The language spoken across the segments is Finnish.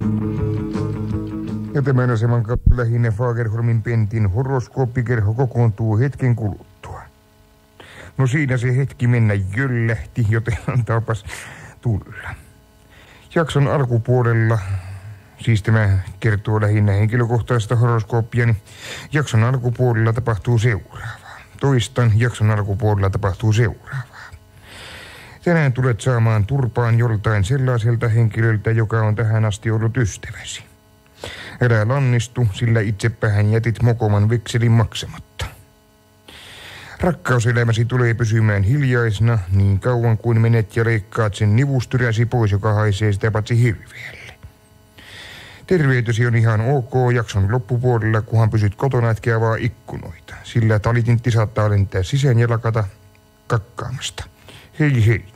Ja tämän aseman kautta lähinnä Fagerholmin Pentin horoskooppikerho kokoontuu hetken kuluttua. No siinä se hetki mennä jöllähti, joten antaapas tulla. Jakson alkupuolella, siis tämä kertoo lähinnä henkilökohtaista horoskooppia, niin jakson alkupuolella tapahtuu seuraavaa. Toistan, jakson alkupuolella tapahtuu seuraavaa. Tänään tulet saamaan turpaan joltain sellaiselta henkilöltä, joka on tähän asti ollut ystäväsi. Älä lannistu, sillä itsepähän jätit mokoman vekselin maksamatta. Rakkauselämäsi tulee pysymään hiljaisena niin kauan kuin menet ja leikkaat sen nivustyräsi pois, joka haisee sitä patsi hirveälle. Terveytesi on ihan ok jakson loppupuolella, kunhan pysyt kotona etkä avaa ikkunoita, sillä talitintti saattaa lentää sisään ja lakata kakkaamasta. Hei hei.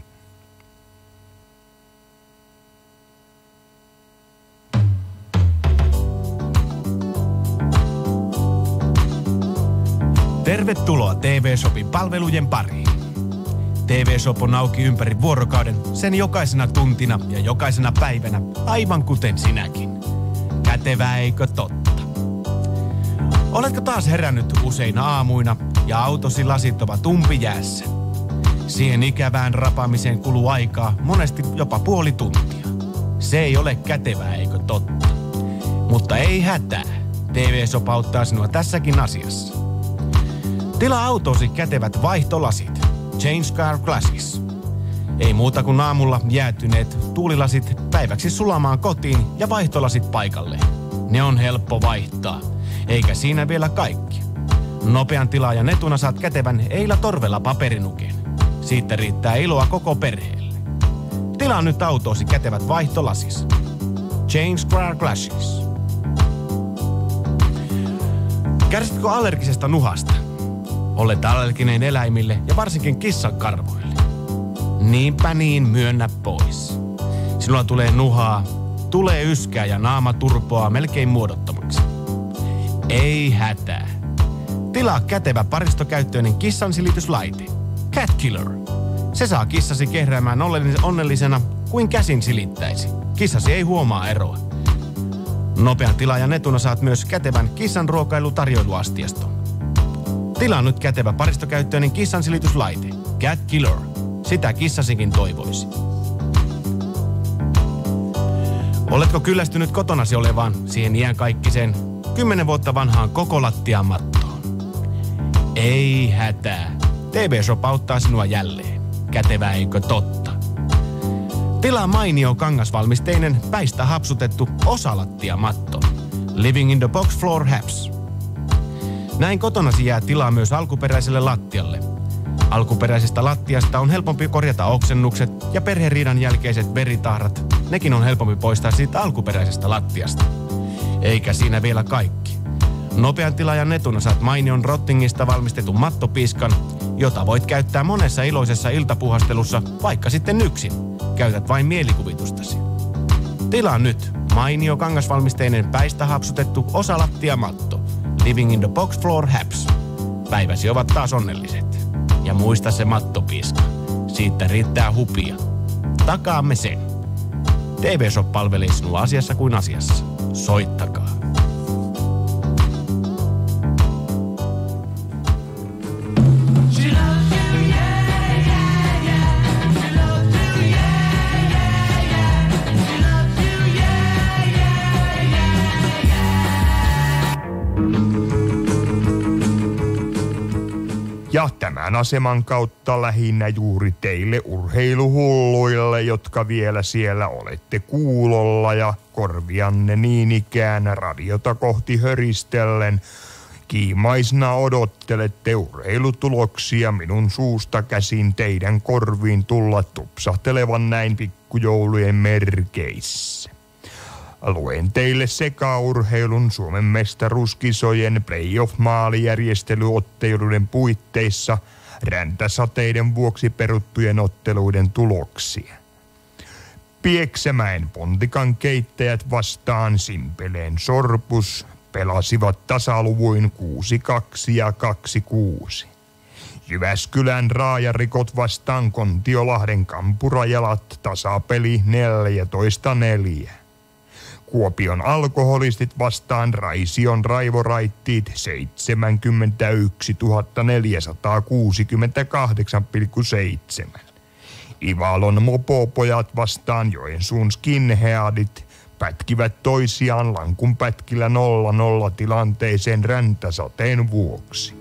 Tervetuloa TV-shopin palvelujen pariin. TV-shop on auki ympäri vuorokauden, sen jokaisena tuntina ja jokaisena päivänä, aivan kuten sinäkin. Kätevää eikö totta? Oletko taas herännyt useina aamuina ja autosi lasit ovat umpijäässä? Siihen ikävään rapaamiseen kuluu aikaa monesti jopa puoli tuntia. Se ei ole kätevää eikö totta? Mutta ei hätää. TV-shop auttaa sinua tässäkin asiassa. Tilaa autosi kätevät vaihtolasit. Change Car Glasses. Ei muuta kuin aamulla jäätyneet tuulilasit päiväksi sulamaan kotiin ja vaihtolasit paikalleen. Ne on helppo vaihtaa. Eikä siinä vielä kaikki. Nopean tilaajan etuna saat kätevän Eila Torvella paperinuken. Siitä riittää iloa koko perheelle. Tilaa nyt autosi kätevät vaihtolasis. Change Car Glasses. Kärsitkö allergisesta nuhasta? Olet allerginen eläimille ja varsinkin kissan karvoille. Niinpä niin, myönnä pois. Sinulla tulee nuhaa, tulee yskää ja naama turpoaa melkein muodottomaksi. Ei hätää. Tilaa kätevä paristokäyttöinen kissansilityslaite. Cat Killer. Se saa kissasi kehräämään onnellisena kuin käsin silittäisi. Kissasi ei huomaa eroa. Nopean tilaajan etuna saat myös kätevän kissan ruokailutarjoiluastiaston. Tilaa nyt kätevä paristokäyttöinen kissansilityslaite. Cat Killer. Sitä kissasikin toivoisi. Oletko kyllästynyt kotonasi olevaan siihen iänkaikkiseen 10 vuotta vanhaan koko lattian mattoon? Ei hätää. TV-shop auttaa sinua jälleen. Kätevää eikö totta? Tilaa mainio kangasvalmisteinen päistä hapsutettu osalattiamatto. Living in the Box Floor Haps. Näin kotonasi jää tilaa myös alkuperäiselle lattialle. Alkuperäisestä lattiasta on helpompi korjata oksennukset ja perheriidan jälkeiset veritahrat. Nekin on helpompi poistaa siitä alkuperäisestä lattiasta. Eikä siinä vielä kaikki. Nopean tilaajan etuna saat mainion Rottingista valmistetun mattopiskan, jota voit käyttää monessa iloisessa iltapuhastelussa, vaikka sitten yksin. Käytät vain mielikuvitustasi. Tilaa nyt mainio kangasvalmisteinen päistä hapsutettu osalattiamatto. Living in the Box Floor Haps. Päiväsi ovat taas onnelliset. Ja muista se mattopiska. Siitä riittää hupia. Takaamme sen. TV-shop palvelee sinua asiassa kuin asiassa. Soittakaa. Ja tämän aseman kautta lähinnä juuri teille urheiluhulluille, jotka vielä siellä olette kuulolla ja korvianne niin ikään radiota kohti höristellen. Kiimaisna odottelette urheilutuloksia minun suusta käsin teidän korviin tulla tupsahtelevan näin pikkujoulujen merkeissä. Luen teille sekaurheilun Suomen mestaruuskisojen playoff-maalijärjestelyotteluiden puitteissa räntäsateiden vuoksi peruttujen otteluiden tuloksia. Pieksämäen Pontikan keittäjät vastaan Simpeleen Sorpus pelasivat tasaluvuin 6-2 ja 2-6. Jyväskylän Raajarikot vastaan Kontiolahden Kampurajalat tasapeli 14-4. Kuopion alkoholistit vastaan Raision raivoraittiit 71 468,7. Ivalon mopopojat vastaan Joensuun skinheadit pätkivät toisiaan lankun pätkillä 0-0 tilanteeseen räntäsateen vuoksi.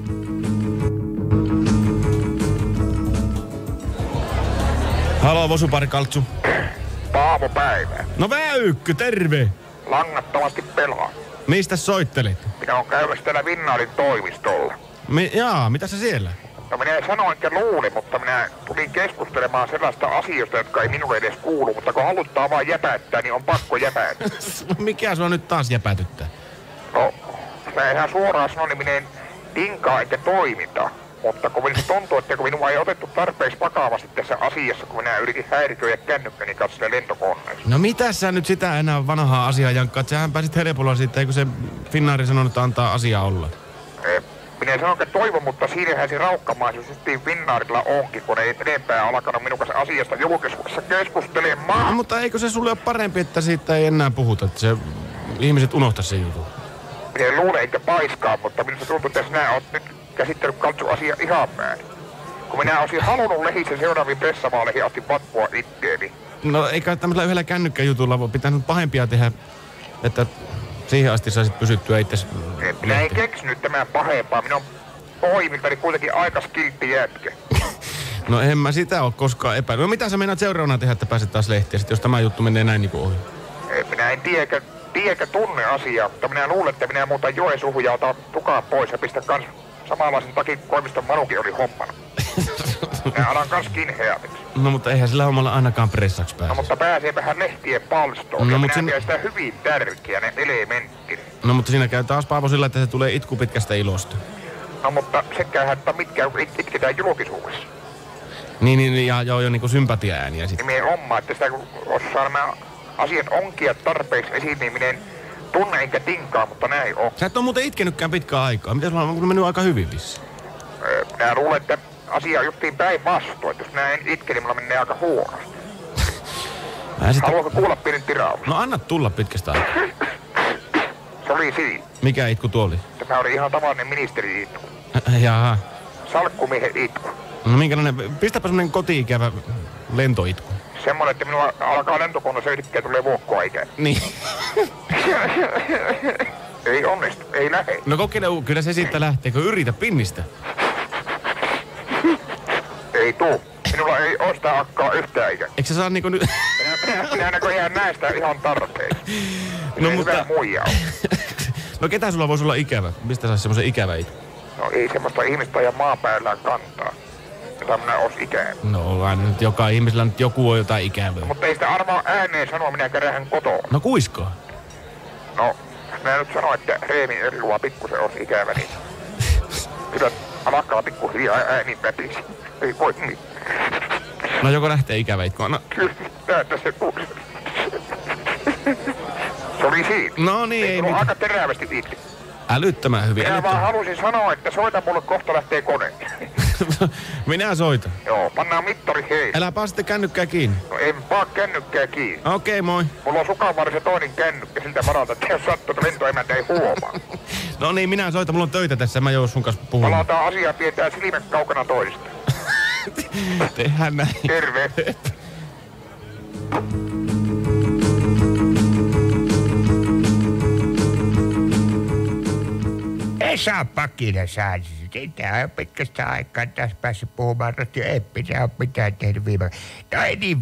Halo, Vosupari-Kaltsu. Paavo Päivä. No Väykky, terve! Langattomasti pelaa. Mistä soittelit? Minä on käymässä täällä Vinnaarin toimistolla. Mitä sä siellä? No minä en sano enkä luuli, mutta minä tulin keskustelemaan sellaista asioista, jotka ei minulle edes kuulu. Mutta kun haluttaa vaan jäpäyttää, niin on pakko jäpäyttää. Mikä sua nyt taas jäpätyttää? No, mä ihan suoraan sanon, niin minä en tinkaa enkä toiminta. Mutta kun minusta tuntuu, että kun minua ei otettu tarpeeksi vakavasti tässä asiassa, kun minä yritin häiriköidä kännykkäni kanssa lentokoneessa. No mitä sä nyt sitä enää vanhaa asiaa jankkaat? Sähän pääsit helpolla siitä, eikö se Finnaari sanonut, että antaa asiaa olla? Minä en sano, että toivon, mutta siinähän se raukkamaisuus justiin Finnaarilla onkin, kun ei enempää alkanut minun kanssa asiasta julkisuudessa keskustelemaan. No, mutta eikö se sulle ole parempi, että siitä ei enää puhuta, että se ihmiset unohtaa sen jutun? Minä en luule enkä paiskaa, mutta minusta tuntuu, että sinä olet nyt käsittänyt Kaltsu asia ihan väärin. Kun minä olisin halunnut lehdisen seuraaviin pressavaaleihin asti vatvua itteeni. No eikä tämmöisellä yhdellä kännykkäjutulla voi pitänyt pahempia tehdä, että siihen asti saisit pysyttyä itse. Minä en keksinyt tämän pahempaa. Minä on pohjimmiltani kuitenkin aika skiltti jätkä. No en mä sitä ole koskaan epäillyt. No mitä sä meinaat seuraavana tehdä, että pääset taas lehtiä, sit jos tämä juttu menee näin niin kuin ohi? Minä en tiedä tunne asiaa, mutta minä luulen, että minä muutan Joensuuhun ja otan tukaa pois ja pistän kans samanlaisen takin koimiston Manukin oli hommana. Minä alan kans skinheadiksi. No mutta eihän sillä hommalla ainakaan pressaksi pääse. No mutta pääsee vähän lehtien palstoon ja minä pidän sitä hyvin tärkeänä elementtinä. No mutta siinä käy taas Paavo sillä, että se tulee itku pitkästä ilosta. No mutta sekään, että mitkä itketään julkisuudessa. Niin, ja joo, jo niinku sympatiaääniä sitten. Nimenomaan, että sitä kun osaa nämä asiat onkia tarpeeksi esiin, niin minä en tunne enkä tinkaa, mutta näin on. Sä et ole muuten itkenytkään pitkään aikaa. Miten sulla on mennyt aika hyvin vissiin? Minä luulen, että asia on justiin päinvastoin. Jos minä en itke, niin mulla menee aika huonosti. Haluatko kuulla pienen tirauksen? No anna tulla pitkästä aikaa. Se oli siinä. Mikä itku tuo oli? Tämä oli ihan tavallinen ministeri-itku. Jaha. Salkkumiehen itku. No minkälainen? Pistäpä semmonen koti-ikävä lentoitku. Semmoinen, että minua alkaa lentokone söitikkiä ja tulee vuokkoa ikään. Niin. Ei onnistu, ei lähe. No kokeile, kyllä se siitä lähtee, kun yritä pinnistä. Ei tuu. Minulla ei oo sitä akkaa yhtään ikään. Eikö sä saa niinku nyt... Minä näköjään näe sitä ihan tarpeeksi. No mutta... Hyvä muija on. No ketä sulla voisi olla ikävä? Mistä saisi semmoisen ikävä itku? No ei semmoista ihmistä ja maan päällään kantaa. Jota minä ois ikävä. No aina nyt joka ihmisellä nyt joku on jotain ikävää. Mutta ei sitä arvaa ääneen sanoa, minä kärähän kotoa. No kuiskaa? No, minä nyt sanon, että Reemin Erlua pikkusen ois ikävä, niin... Kyllä alkaa pikkuhiljaa ääni pätisi. Ei voi niin. No joko lähtee ikävä itku? No. Kyllä, näyttää se tuli. Se oli siinä. No niin, ei mitään. Aika terävästi itse. Älyttömän hyvin. Minä vaan halusin sanoa, että soita mulle, kohta lähtee kone. Minä soitan. Joo, pannaan mittari hei. Älä paa sitten kännykkää kiinni. No en paa kännykkää kiinni. Okei, moi. Mulla on sukanvarsi toinen kännykkä siltä varalta, että jos sattuu, että lentoemäntä ei huomaa. No niin, minä soitan. Mulla on töitä tässä. Mä joudun sun kanssa puhumaan. Palataan asiaa, pidetään silmät kaukana toista. Tehdään näin. Terve. Esa Pakila saisi. Sitä on pitkästä aikaa taas päässyt puhumaan radio. Ei pitää mitään tehnyt viime. No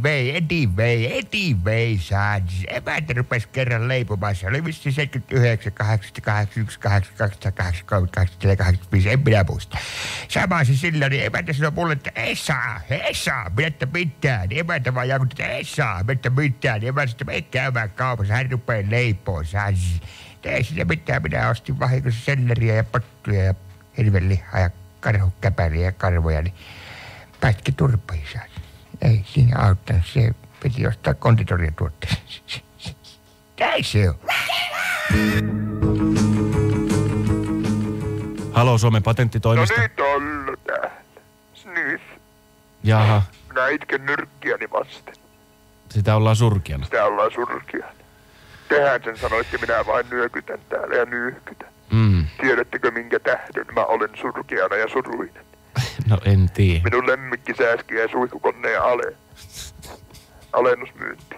anyway saisi. Emäntä rupesi kerran leipumaan. Se oli vissiin 79, 80, 81, 82, 83, 84, 85. En minä muista. Sama se silloin, niin emäntä sanoi mulle, että Esa, pidättä mitään. Niin emäntä vaan jakutti, että Esa, pidättä mitään. Niin emäntä sitten mene käymään kaupassa. Hän rupeaa leipoon saisi. Ei siinä mitään, minä ostin vahingossa selleriä ja pottuja ja hirvenlihaa ja karhukäpäriä ja karvoja, niin pätki turpeen saisi. Ei siinä auttanut, se piti ostaa konditorian tuotteita. Näin se on. Halo, Suomen patenttitoimisto. No nyt on täällä. Nyt. Jaha, Minä itken nyrkkiäni vasten. sitä ollaan surkeana. Sitä ollaan surkeana. Tehän sen sanoitte, minä vain nyökytän täällä ja nyyhkytän. Tiedättekö minkä tähden mä olen surkeana ja suruinen? No en tiedä. Minun lemmikki sääskiä ja suihkukoneen alennusmyynti.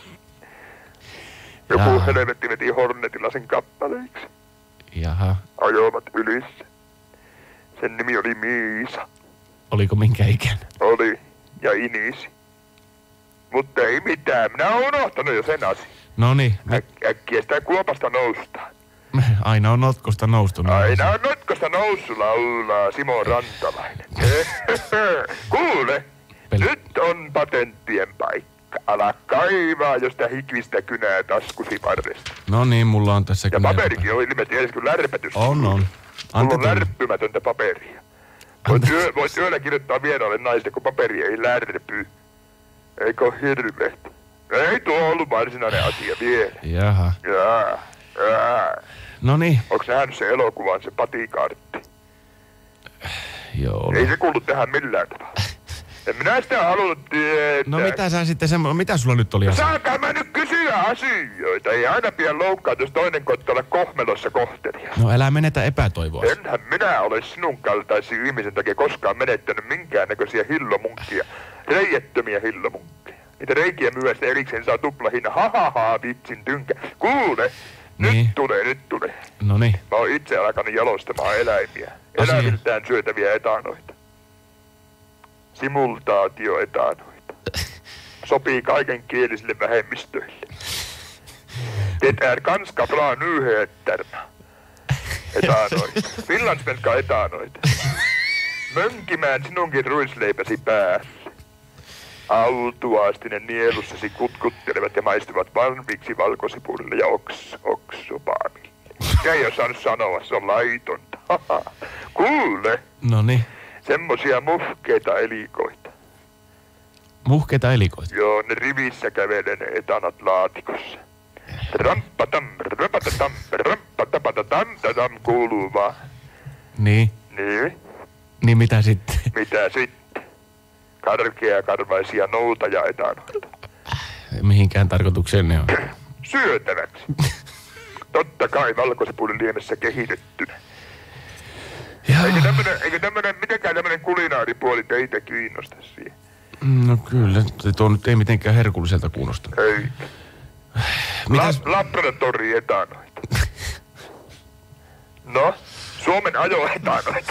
Joku helvetti veti Hornetilla sen kappaleiksi. Jaha. Ajoivat ylissä. Sen nimi oli Miisa. Oliko minkä ikäinen? Oli. Ja inisi. Mutta ei mitään. Minä olen unohtanut jo sen asian. Noniin. Äkkiä sitä kuopasta noustaan. Aina on notkosta noustu. Aina on notkosta noussut, laulaa Simo Rantalainen. Kuule, nyt on patenttien paikka. Ala kaivaa jo sitä hikvistä kynää taskusi varresta. No niin, mulla on tässä ja paperikin on ilmeisesti edes kuin lärpätys. On. Mulla on lärppymätöntä paperia. Voit yöllä kirjoittaa vieraalle naista, kun paperi ei lärpy. Eikö ole hirveet? Ei tuo ollut varsinainen asia vielä. Jaha. Jaa. Noniin. Onks nähnyt se elokuvan, se patikaartti? Joo. Ei se kuulu tähän millään tavalla. En minä sitä halunnut tietää. No mitä sä sitten mitä sulla nyt oli asia? Saakaa mä nyt kysyä asioita. Ei aina pidä loukkaata, jos toinen koittaa olla kohmelossa kohtelias. No älä menetä epätoivoa. Enhän minä ole sinun kaltaisia ihmisen takia koskaan menettänyt minkäännäköisiä hillomunkkia. Reijettömiä hillomunkkia. Niitä reikiä myöstä erikseen saa tuplahinna. Hahaha, vitsin tynkä. Kuule, niin. Nyt tulee. Noniin. Mä oon itse alkanut jalostamaan eläimiä. Eläimiltään syötäviä etanoita. Simultaatioetanoita. Sopii kaikenkielisille vähemmistöille. Det är ganska bra nyheterna. Etanoita. Finlandssvenska etanoita. Mönkimään sinunkin ruisleipäsi päälle. Autuaasti ne nielussasi kutkuttelevat ja maistuvat valmiiksi valkosipulille ja oksopaamille. Ei ole saanut sanoa, se on laitonta. Kuule. Noniin. Semmosia muhkeita elikoita. Muhkeita elikoita? Joo, ne rivissä kävelee ne etanat laatikossa. Rampatam, rapatatam, rampatapatatam, kuuluu vaan. Niin. Niin mitä sitten? Mitä sitten? Karkeakarvaisia noutajaetanoita. Mihinkään tarkoitukseen ne on? Syötäväksi. Totta kai valkosipulin liemessä kehitettynä. Eikö mitenkään tämmönen kulinaaripuoli teitä kiinnosta siihen? No kyllä, tuo nyt ei mitenkään herkulliselta kuulosta. Ei. Laboratori etanoita. No, Suomen ajoetanoita.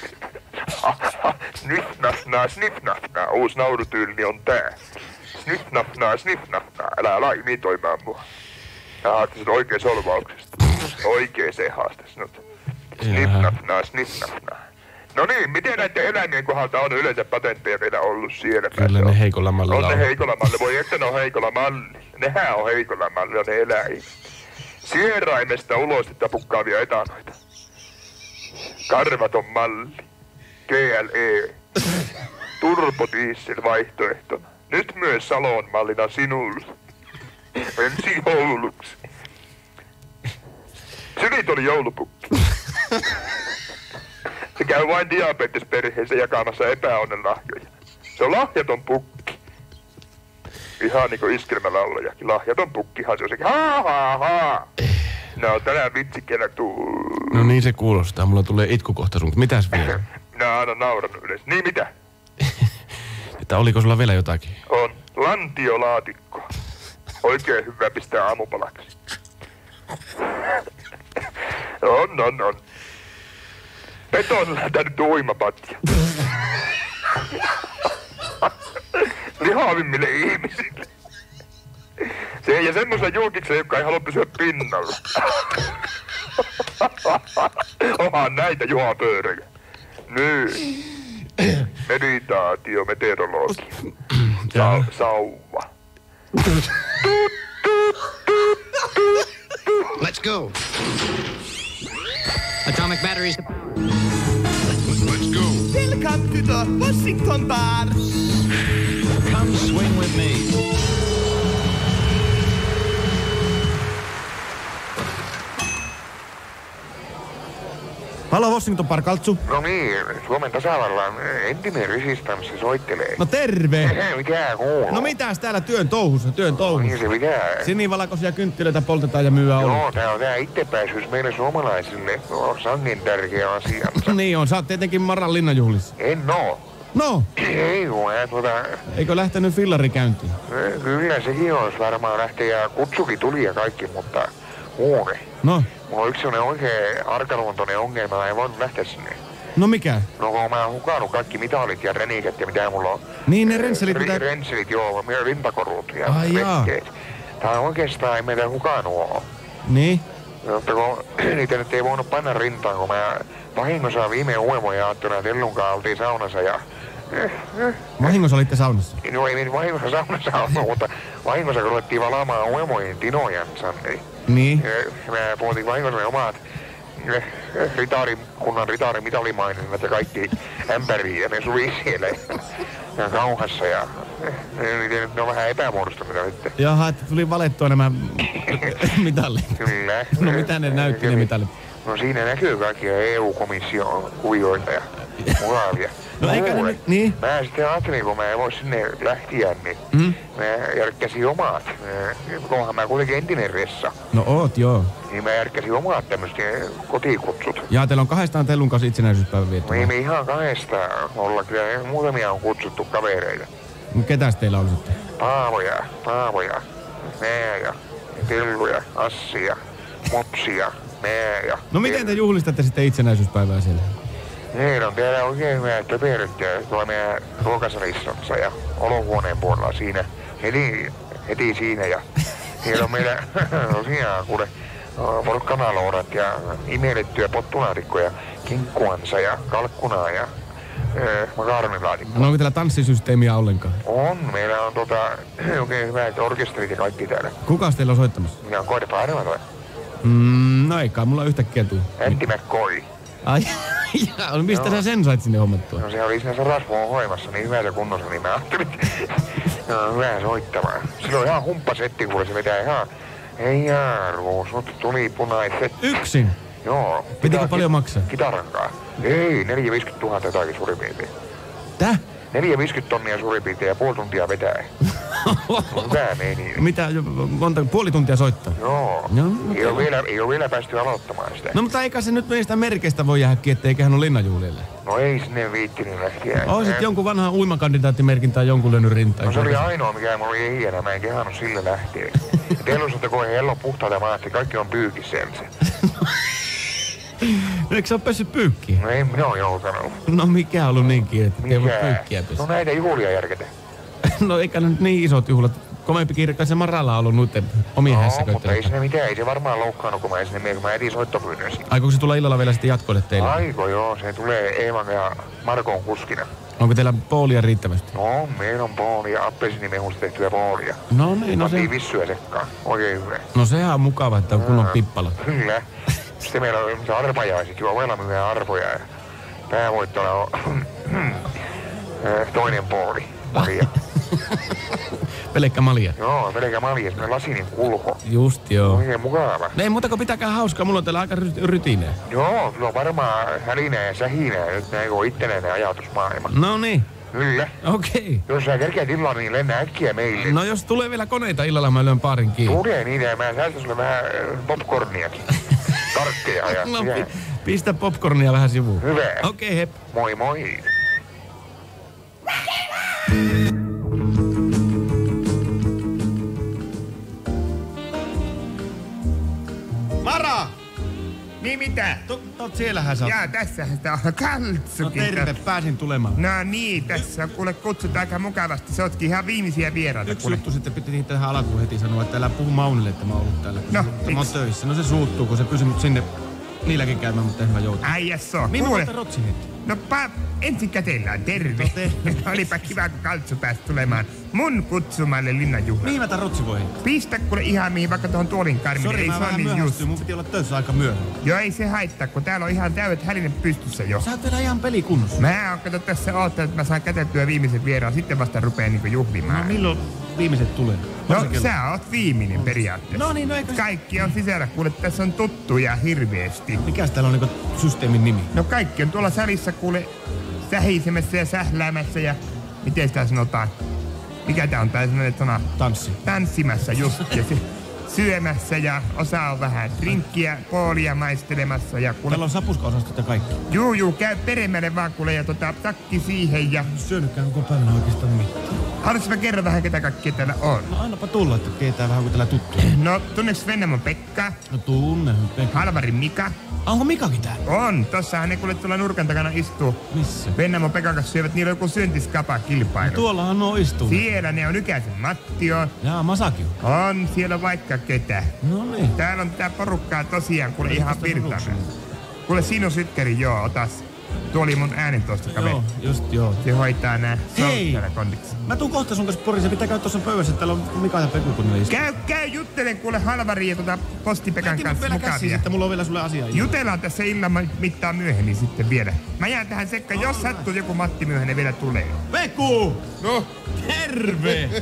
Snifnafnaa. Uusi naurutyylini on tää. Snifnafnaa. Älä imitoimaan mua. Mä haastin sen oikein solvauksesta. Oikeeseen haastin sinut. Snifnafnaa. No niin, miten näiden eläimien kohdalta on yleensä patentteja vielä ollut siellä päässä? Kyllä ne heikolla mallilla on. Ne heikolla mallilla. Voi että ne on heikolla mallilla. Nehän on heikolla mallilla ne eläimet. Sieraimesta ulostetta pukkaavia etanoita. Karvaton malli. GLE. Turbodiesel vaihtoehtona. Nyt myös Salon mallina sinulle. Ensi jouluksi. Sylit oli joulupukki. Se käy vain diabetesperheessä jakamassa epäonnen lahjoja. Se on lahjaton pukki. Ihan niinku iskelmälaulajakin. Lahjaton pukkihan se on sekin. Ha. No tänään vitsikellä tuu. No niin se kuulostaa. Mulla tulee itku kohta sun. Mitäs vielä? Minä aina naurannut yleensä. Niin mitä? Että oliko sulla vielä jotakin? On. Lantiolaatikko. Oikein hyvä pistää aamupalaksi. On. Peton lähtenyt uimapatja. Lihavimmille ihmisille. Se ja semmoisen julkiksen, joka ei halua pysyä pinnalla. Onhan näitä juopöörejä. Niin. Meditaatio, meteorologia. Sauva. Let's go. Atomic batteries. Let's go. Welcome to the Washington Bar. Come swing with me. Halo Washington Park, Kaltsu. No niin, Suomen tasavallan entinen resistanssi soittelee. No terve. Mikä kuuluu? No mitäs täällä työn touhussa? Niin se pitää. Sinivalkoisia kynttilöitä poltetaan ja myyään olutta. Joo, tää on tää ittepääsyys meille suomalaisille. Sangen tärkeä asia. Niin on, sä oot tietenkin Maran linnanjuhlissa. En oo. No, Ei kun eikö lähtenyt fillari käyntiin? Kyllä sekin olisi varmaan lähteä ja kutsukin tuli ja kaikki, mutta huone. No, Mulla on yksi sellainen oikein arkaluontoinen ongelma, mä en voinut lähteä sinne. no mikä? No kun mä oon hukannut kaikki mitalit ja reniket ja mitä mulla on. Niin ne rensselit mitä... Rensselit, joo, meidän rintakorut ja Ai jaa. rekkeet. Tää on oikeastaan ei meitä hukannut oo. Niin? Mutta kun niitä nyt ei voinut panna rintaan, kun mä vahingossa viime uemoja aattuna, että Ellunkaan oltiin saunassa ja... Vahingossa olitte saunassa? No ei niin vahingossa saunassa ollut, mutta vahingossa kun ruvettiin valaamaan uemojen tinojansa, niin... Niin. Mä puhutin vahingossa ne omat kunnan ritaarimitalimainnat ja kaikki ämpäriin ja ne suli siellä ja kauhassa ja ne on vähän epämuodostuneita sitten. Jaha, että tuli valettua nämä mitallit. Kyllä. No mitä ne näytti ne mitallit? No siinä näkyy kaikkia EU-komission kuvioita ja mukavia. No eikä ne nyt, niin? Mä sitten ajattelin, kun mä en voi sinne lähteä, niin mä järkkäsin omat. Onhan mä kuitenkin entinen ressa. No oot, joo. Niin mä järkkäsin omat tämmöset kotikutsut. Ja teillä on 200 Tellun kanssa itsenäisyyspäivän viettä. No ei me ihan kahdesta olla, kyllä muutamia on kutsuttu kavereita. Ketäs teillä on sitten? Paavoja, Meeja, Telluja, Assia, Mopsia, Meeja. No miten te juhlistatte sitten itsenäisyyspäivää siellä? Meillä on täällä oikein hyvät töperöt tuolla meidän ruokasalissa ja olohuoneen puolella siinä. Heti siinä ja siellä on meillä tosiaan kuule porkkanaloudat ja imellettyjä pottunaatikkoja, kinkkuansa ja kalkkunaa ja makaronilaatikkoa. No onko teillä tanssisysteemiä ollenkaan? On, meillä on oikein hyvät orkesterit ja kaikki täällä. Kukas teillä on soittamassa? Minä on koidapa arvata. No ei kai mulla yhtäkkiä tuu. Antti McCoy. Ai, no mistä sä sen sait sinne hommattua? No se oli siinä Sarasvuon hoimassa niin hyvässä kunnossa, niin mä ajattelin, no hyvä soittamaan. Sillä on ihan humppasetti, kun se vetää ihan, ei jaaru, sut tuli punaiset. Yksin? Joo. Pitikö paljon maksaa? Kitarankaa. Ei, 450 000 jotakin suurin piirtein. Täh? 450 tonnia suurin piirtein ja puoli tuntia vetää. Hyvä meni. Mitä, puoli tuntia soittaa? Joo. No, ei ole vielä päästy aloittamaan sitä. No mutta eikä se nyt meistä merkeistä voi jäädä kiinni, etteikä hän ole linnanjuhlille. No ei sinne viittinyt lähteä. Oisit jonkun vanhan uimakandidaattimerkin tai jonkun löynyt rintaan. No se oli ainoa, mikä mulla oli hieno. Mä en kehannut sille lähteä. Teillä on kun ei puhtaita maat, kaikki on pyykissä. No eikö sä ole päässyt pyykkiin? No ei minä ole joutanut. No mikä on ollut niin kiinni, että ei voi pyykkiä No näitä juhlia järketä. No eikä nyt niin isot juhlat. Komeampi kirkka se Maralla on ollut noiden omien hässäköiden. Mutta ei sinne mitään, ei se varmaan loukkaannut, kun mä sinne kun mä etin soittopyynnön sinne. Aikooko se tulla illalla vielä sitten jatkoille teille? Aiko joo, se tulee Eevan ja Markon kuskina. Onko teillä poolia riittävästi? No, meillä on poolia, appelsiinimehusta tehtyä poolia. No niin, no se... Pantiin vissyä sekkaan, oikein hyvä. No sehän on mukava, että on kunnon pippala. Kyllä. Sitten meillä on arpajaiset, joo, ovella myydään arpoja ja päävoittona on toinen pooli, Maria. Pelkkä malja. Joo, pelkkä malja, semmoinen lasinen kulho. Just joo. Oikein mukava. Ei muuta kuin pitäkää hauskaa, mulla on täällä aika rytinää. Joo, kyllä on varmaan hälinää ja sähinää, nyt näin on itsenäinen ajatusmaailma. No niin. Kyllä. Okei. Jos sä kerkeät illalla, niin lennä äkkiä meille. No jos tulee vielä koneita illalla, mä lyön parin kiinni. Tulee niin, ja mä säästän sulle vähän popcorniakin. Karkkeja ja... No pistä popcornia vähän sivuun. Hyvä. Okei, hep. Moi moi. Mara! Niin mitä? Siellähän sä oot. Jaa, tässähän sitä on Kaltsukin. No terve, pääsin tulemaan. No niin, tässä on kuule kutsut aika mukavasti. Se ootkin ihan viimeisiä vieraita. Yksi juttu sitten piti tähän alkuun heti sanoa, että älä puhu Maunille, että mä oon ollut täällä. No, mä oon töissä. No se suuttuu, kun se pysyy mut sinne niilläkin käymään, mutta en mä joutu. Äijäs on. Mihin mä otan rotsi heti? No ensin kätellään, terve. No Olipa kiva, kun Kaltsu pääsi tulemaan mun kutsumalle linnanjuhlaan. Mihin mä tän rotsi voi heittää? Pistä kuule ihan mihin, vaikka tuohon tuolin karmille. Sori, mä vähän myöhästyin. Mun piti olla töissä aika myöhään. Joo, ei se haittaa, kun täällä on ihan täydet hälinen pystyssä jo. Sä oot vielä ihan pelikunnossa. Mä oon kato tässä oottanut, että mä saan käteltyä viimeisen vieraan. Sitten vasta rupee niinku juhlimaan. No milloin viimeiset tulee? No sä oot viimeinen periaatteessa. No niin, no eikö... Kaikki on sisällä, kuule tässä on tuttuja hirveesti. Mikäs täällä on niinku systeemin nimi? No kaikki on tuolla salissa kuule sähisemässä ja sähläämässä ja... Miten sitä sanotaan? Mikä tää on tää sellainen sana? Tanssi. Tanssimassa just ja se syömässä ja osa on vähän drinkkiä, poolia maistelemassa ja kuule... Täällä on sapuska-osastot ja kaikki. Juu, käy peremmälle vaan kuule ja takki siihen ja... Syönytkään koko päivänä oikeastaan mitään. Haluaisin mä kerron vähän ketä kaikkia täällä on. No annapa tulla, että keitää vähän kuin täällä tuttuja. No tunneeko Vennamon Pekka? No tunne, Pekka. Halvarin Mika? Onko Mikakin täällä? On, tossahan ne kuule tuolla nurkan takana istuu. Missä? Vennamon Pekan kanssa syövät, niillä on joku syntiskapa-kilpailu. No tuollahan nuo istuu. Siellä ne on Nykäsen Matti on. Jaa, Masaki on. On, siellä on vaikka ketä. No niin. Täällä on tää porukkaa tosiaan, kuule ihan virtainen. Kuule Sino Sytkäri, joo, otas. Tuo oli mun äänentoistokaveri. Joo, just joo. Se hoitaa nää Hei! kondiksi. Mä tuun kohta sun kanssa Poriin. Se pitää käydä tuossa pöydässä. Täällä on Mika ja Peku, kun ne istuu. Käy juttelen kuule Halvarin ja Posti-Pekan kanssa vielä käsiin, mukavia. että mulla on vielä sulle asiaa. Jutellaan tässä illan mittaan myöhemmin sitten vielä. Mä jään tähän sekkaan, jos sattuu joku Matti myöhemmin vielä tulee. Peku! No, Terve!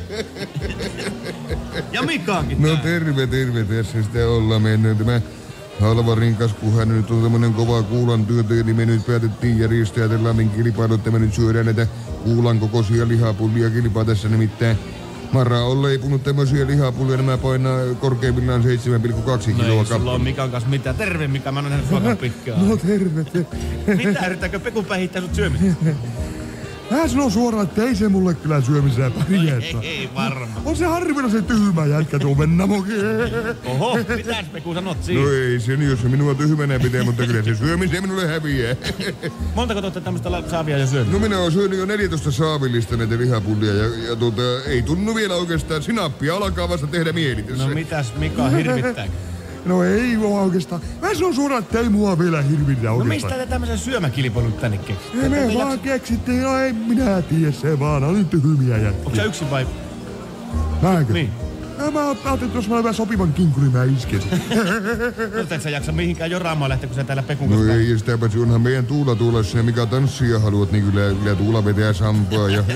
Ja Mikakin no tää. terve. Tässä sitä ollaan mennyt. Tämä Halvarin kanssa, kun hän nyt on tämmönen kova kuulan työtä, niin me nyt päätettiin järjestää tällainen kilpailu, että me nyt syödään näitä kuulan kokoisia lihapullia kilpaa tässä nimittäin. Mara on leipunut tämmöisiä lihapullia, nämä painaa korkeimmillaan 7,2 kiloa. No ei sulla on Mikan kanssa mitään. Terve Mika, mä oon nähnyt sua pitkään. No terve. Mitä, yrittääkö Peku päihittää sut syömisestä? Hän sanoo suoraan, että ei se mulle kyllä syömiseen pärjätä. Ei varma. On se harvinaisen tyhmä jätkä tuo Vennamokin. Oho, mitäs Peku sanot siinä? No ei sen, jos se minua tyhmänä pitää, mutta kyllä se syömiseen minulle häviää. Montako te olette tämmöstä saavia jo syönyt? No minä oon syönyt jo 14 saavillista näitä lihapullia ja ei tunnu vielä oikeastaan sinappia, alkaa vasta tehdä mieli tässä. No mitäs Mika hirvittääkö? No ei oo oikeastaan. Mä sanon suoraan, että ei mua vielä hirvitä No oikeastaan. mistä te tämmösen syömäkilpailun tänne keksitte? Ei me vaan keksittiin, no en minä tiedä, se vaan oli tyhmiä jätkiä. Onko sä yksin vai? Mäkö? Niin. No mä ajattelin, että jos mä olen sopivan kinkun, niin mä iskesin. No et sä jaksa mihinkään joraamaan lähteä, kun sä täällä Pekun No kanssa. ei, ja sitä paitsi onhan meidän Tuula tuulassa ja mikä tanssia haluat, niin kyllä Tuula vetää sampaa ja...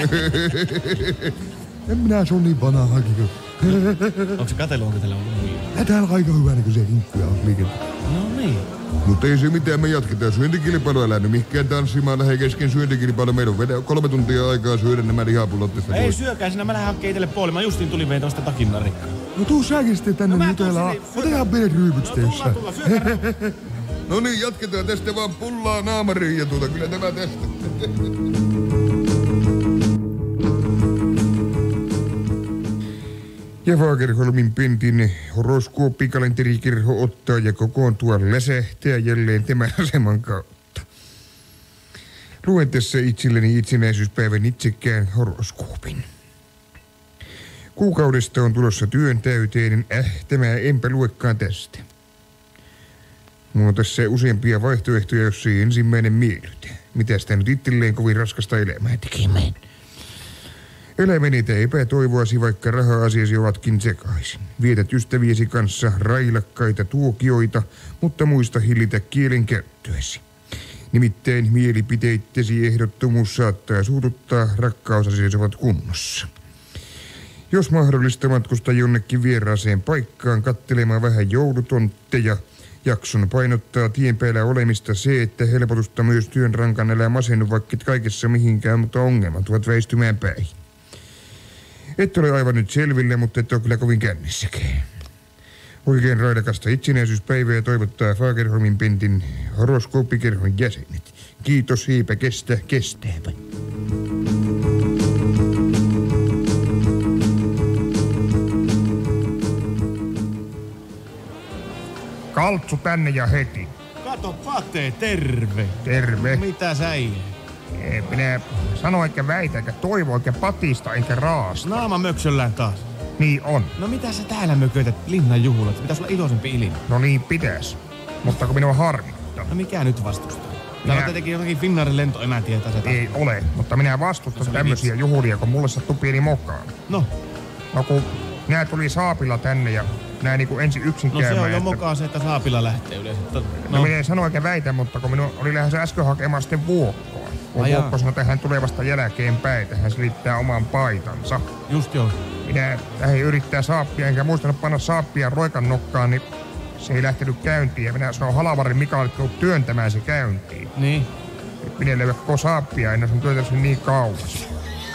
En minä, se on niin vanhakin. Onko se katsellut, onko täällä ollut muita? Ja täällä aika hyvä näköisiä kinkkuja on liikennä. No niin. Mutta ei se mitään, me jatketaan syöntikilpailua, älä nyt mihinkään tanssimaan, lähde kesken syöntikilpailu. Meillä on 3 tuntia aikaa syödä nämä lihapullot tästä Ei pois. syökää sinä, mä lähden hakkeen itelle puoli. Mä justiin tulin vein tosta takinnarikkaa. No tuu säkin sitten tänne No mä jutellaan. tuun sinne, Otetaan pienet ryypyt teessä. Tulla, syökää. No niin, jatketaan tästä vaan pullaa naamariin ja kyllä tämä tästä. Ja Fagerholmin pentin horoskooppikalenterikirho ottaa ja kokoontua läsähtää jälleen tämän aseman kautta. Luen tässä itselleni itsenäisyyspäivän itsekään horoskoopin. Kuukaudesta on tulossa työntäyteinen. Tämä enpä luekaan tästä. Mulla on tässä useampia vaihtoehtoja, jos ei ensimmäinen miellytä. Mitä sitä nyt itselleen kovin raskasta elämää tekemään? Älä menitä epätoivoasi, vaikka raha-asiasi ovatkin sekaisin. Vietät ystäviesi kanssa railakkaita tuokioita, mutta muista hillitä kielen käyttöäsi. Nimittäin mielipiteittesi ehdottomuus saattaa suututtaa, rakkausasiasi ovat kunnossa. Jos mahdollista, matkusta jonnekin vieraaseen paikkaan katselemaan vähän joulutontteja. Jakson painottaa tien päällä olemista se, että helpotusta myös työn rankan älä masennu vaikka kaikessa mihinkään, mutta ongelmat ovat väistymään päin. Et ole aivan nyt selville, mutta et ole kyllä kovin kännissäkään. Oikein raidakasta itsenäisyyspäivää toivottaa Fagerholmin pentin horoskooppikerhon jäsenet. Kiitos, hiipä, kestääpä. Kaltsu tänne ja heti. Kato, Pate, terve. Terve. Mitä sä ei? Minä sano eikä väitä, eikä toivo, eikä patista, eikä raasta. Naama möksöllään taas. Niin on. No mitä sä täällä mököität linnan juhlat? Pitäis olla iloisempi ilma. No niin pitäis. Mutta kun minua harmittaa. No mikä nyt vastustaa? Täällä on tietenkin jotakin Finnairin lentoemäntiä tässä. Ei ole, mutta minä vastustan tämmöisiä juhlia, kun mulle sattuu pieni mokaan. No kun nää tuli saapilla tänne ja nää niinku ensin yksin no se käymään. on jo että... mokaa se, että saapilla lähtee yleensä. No minä en sano eikä väitä, mutta kun minun oli lähes äsken hakemaan sitten vuokkoa. Kun Vuokko sanoi, että hän tulee vasta jälkeenpäin, että hän selittää oman paitansa. Just joo. Minä lähdin yrittää saappia, enkä muistanut panna saappia roikan nokkaan, niin se ei lähtenyt käyntiin. Ja minä sanoin Halavarin Mikalle, että tulet työntämään se käyntiin. Niin. Minä ei löyä koko saappia, en ole työntänyt sen niin kauas.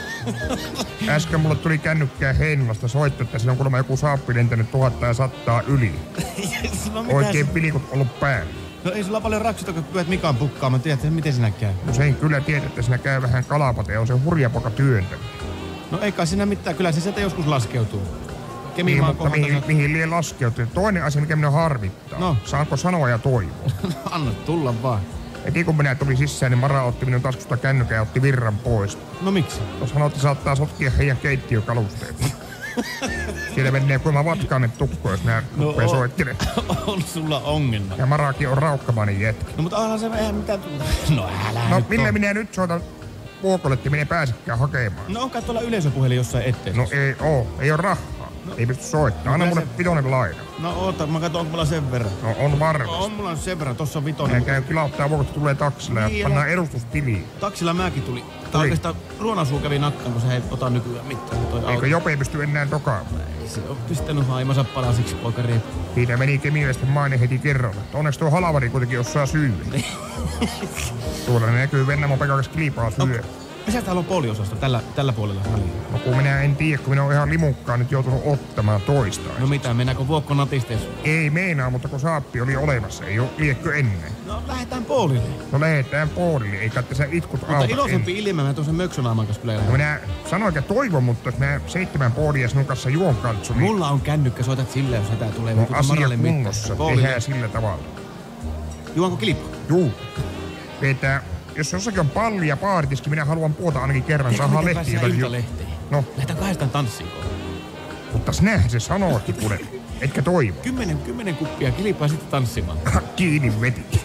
Äsken mulle tuli kännykkää Heinolasta soitto, että siinä on kuulemma joku saappi lentänyt 1100 yli. No, Oikein pilikut ollut päällä. No ei sulla paljon raksuta, kun pyöt Mikan pukkaamaan. Tiedätkö, miten sinä käy? No se ei kyllä tiedä, että siinä käy vähän kalapate, on se hurja poka työntänyt. No eikä siinä mitään, kyllä se sieltä joskus laskeutuu. Niin, mutta mihin liian laskeutuu. Toinen asia, mikä minua harvittaa. No. Saanko sanoa ja toivoa? Anna tulla vaan. Heti kun minä tulin sisään, niin Mara otti minun taskusta kännykän ja otti virran pois. No miksi? No sanoi, että saattaa sotkia heidän keittiökalusteet. Siellä menee kuinka vatkaamme tukko, jos minä rupean soittelemaan. On sulla ongelma. Ja Marakin on raukkamainen jätkä. No mutta onhan se vähän mitä... No älä No nyt millä on. minä nyt soitan Vuokolle, että minä ei pääsekään hakemaan? No onkaan tuolla yleisöpuhelin jossain etteisessä. No ei oo rahaa. Ei pysty soittamaan. Anna mulle vitonen laina. No oota, mä katson, onko mulla sen verran. No on varmasti. On mulla sen verran, tossa on Minä vitonen. käyn kilauttaa Vuokot, tulee taksilla ja Niin, pannaan edustustiliin. Taksilla mäkin tuli. Tää oikeastaan Ruonasuu kävi nakkaan, kun se ei ota nykyään mitään. Toi auto. Eikö Jope pysty enää dokaamaan? Ei se on pistänyt haimansa palasiksi, poika riippuu. Siitä meni kemiläisten maine heti kerralla. Onneksi tuo Halavari kuitenkin osaa syyä. Tuolla näkyy Vennamon Pekakas kilpaa syö. Missä täällä on puoliosasto tällä puolella salia? No kun minä en tiedä, kun minä olen ihan limukkaan nyt joutunut ottamaan toista. No mitä, mennäänkö Vuokko natisteessa? Ei meinaa, mutta kun saappi oli olemassa, ei ole liekkö ennen. No lähdetään puolille. No lähetään puolille, eikä tässä itkut Mutta auta iloisempi ilme, mä tuon sen möksönaaman kanssa kyllä No lähden. minä sanoin, että toivon, mutta jos mä 7 puolia sinun kanssa juon katso, niin Mulla on kännykkä, soitat sille, jos hätää tulee. no, Tuota asia Maralle kunnossa. mitään. Puolille. Tehdään sillä tavalla. Juonko kilpaa? Juu. Vetää. Jos jossakin on palli ja baaritiski, minä haluan puota ainakin kerran. Saadaan lehtiä jotakin. Iltalehteen. No, Lähdetään kahdestaan tanssiin. mutta sinähän se sanoikin, kuule. Etkä toivo. 10 kuppia kilpaa ja sitten tanssimaan. Kiinni veti.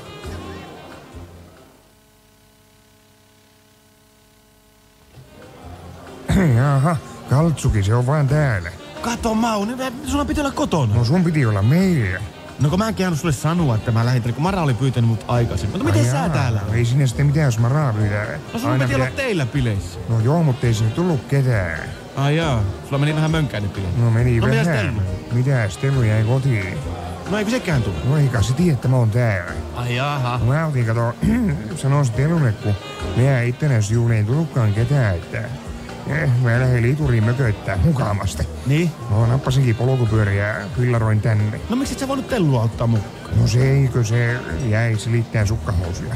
Jaha, Kaltsuki, se on vaan täällä. Kato Mauni, sulla piti olla kotona. No sun piti olla meillä. No kun mä en käynyt sulle sanoa, että mä lähdin, kun Mara oli pyytänyt mut aikaisemmin. Mutta miten sä täällä oot? Ei sinne sitten mitään, jos mä raapyydään. No sulla piti olla teillä bileissä. No joo, mutta ei sinne tullut ketään. Ai jaa, sulla meni vähän mönkäinen bileet. No meni No mitäs vähän. Tellu? Mitäs, Tellu jäi kotiin. No eikö sekään tullut? No eikä se tiedä, että mä oon täällä. Ai jaha. No mä otin, kato, sanoin se Tellulle, kun meidän itsenäisyysjuhliin ei tullutkaan ketään, että mä lähdin lituriin mököittää mukavasti. Niin? No nappasinkin polkupyöriä ja pillaroin tänne. No miksi et sä voinut Tellua ottaa mukaan? No se eikö se jäi silittämään sukkahousuja.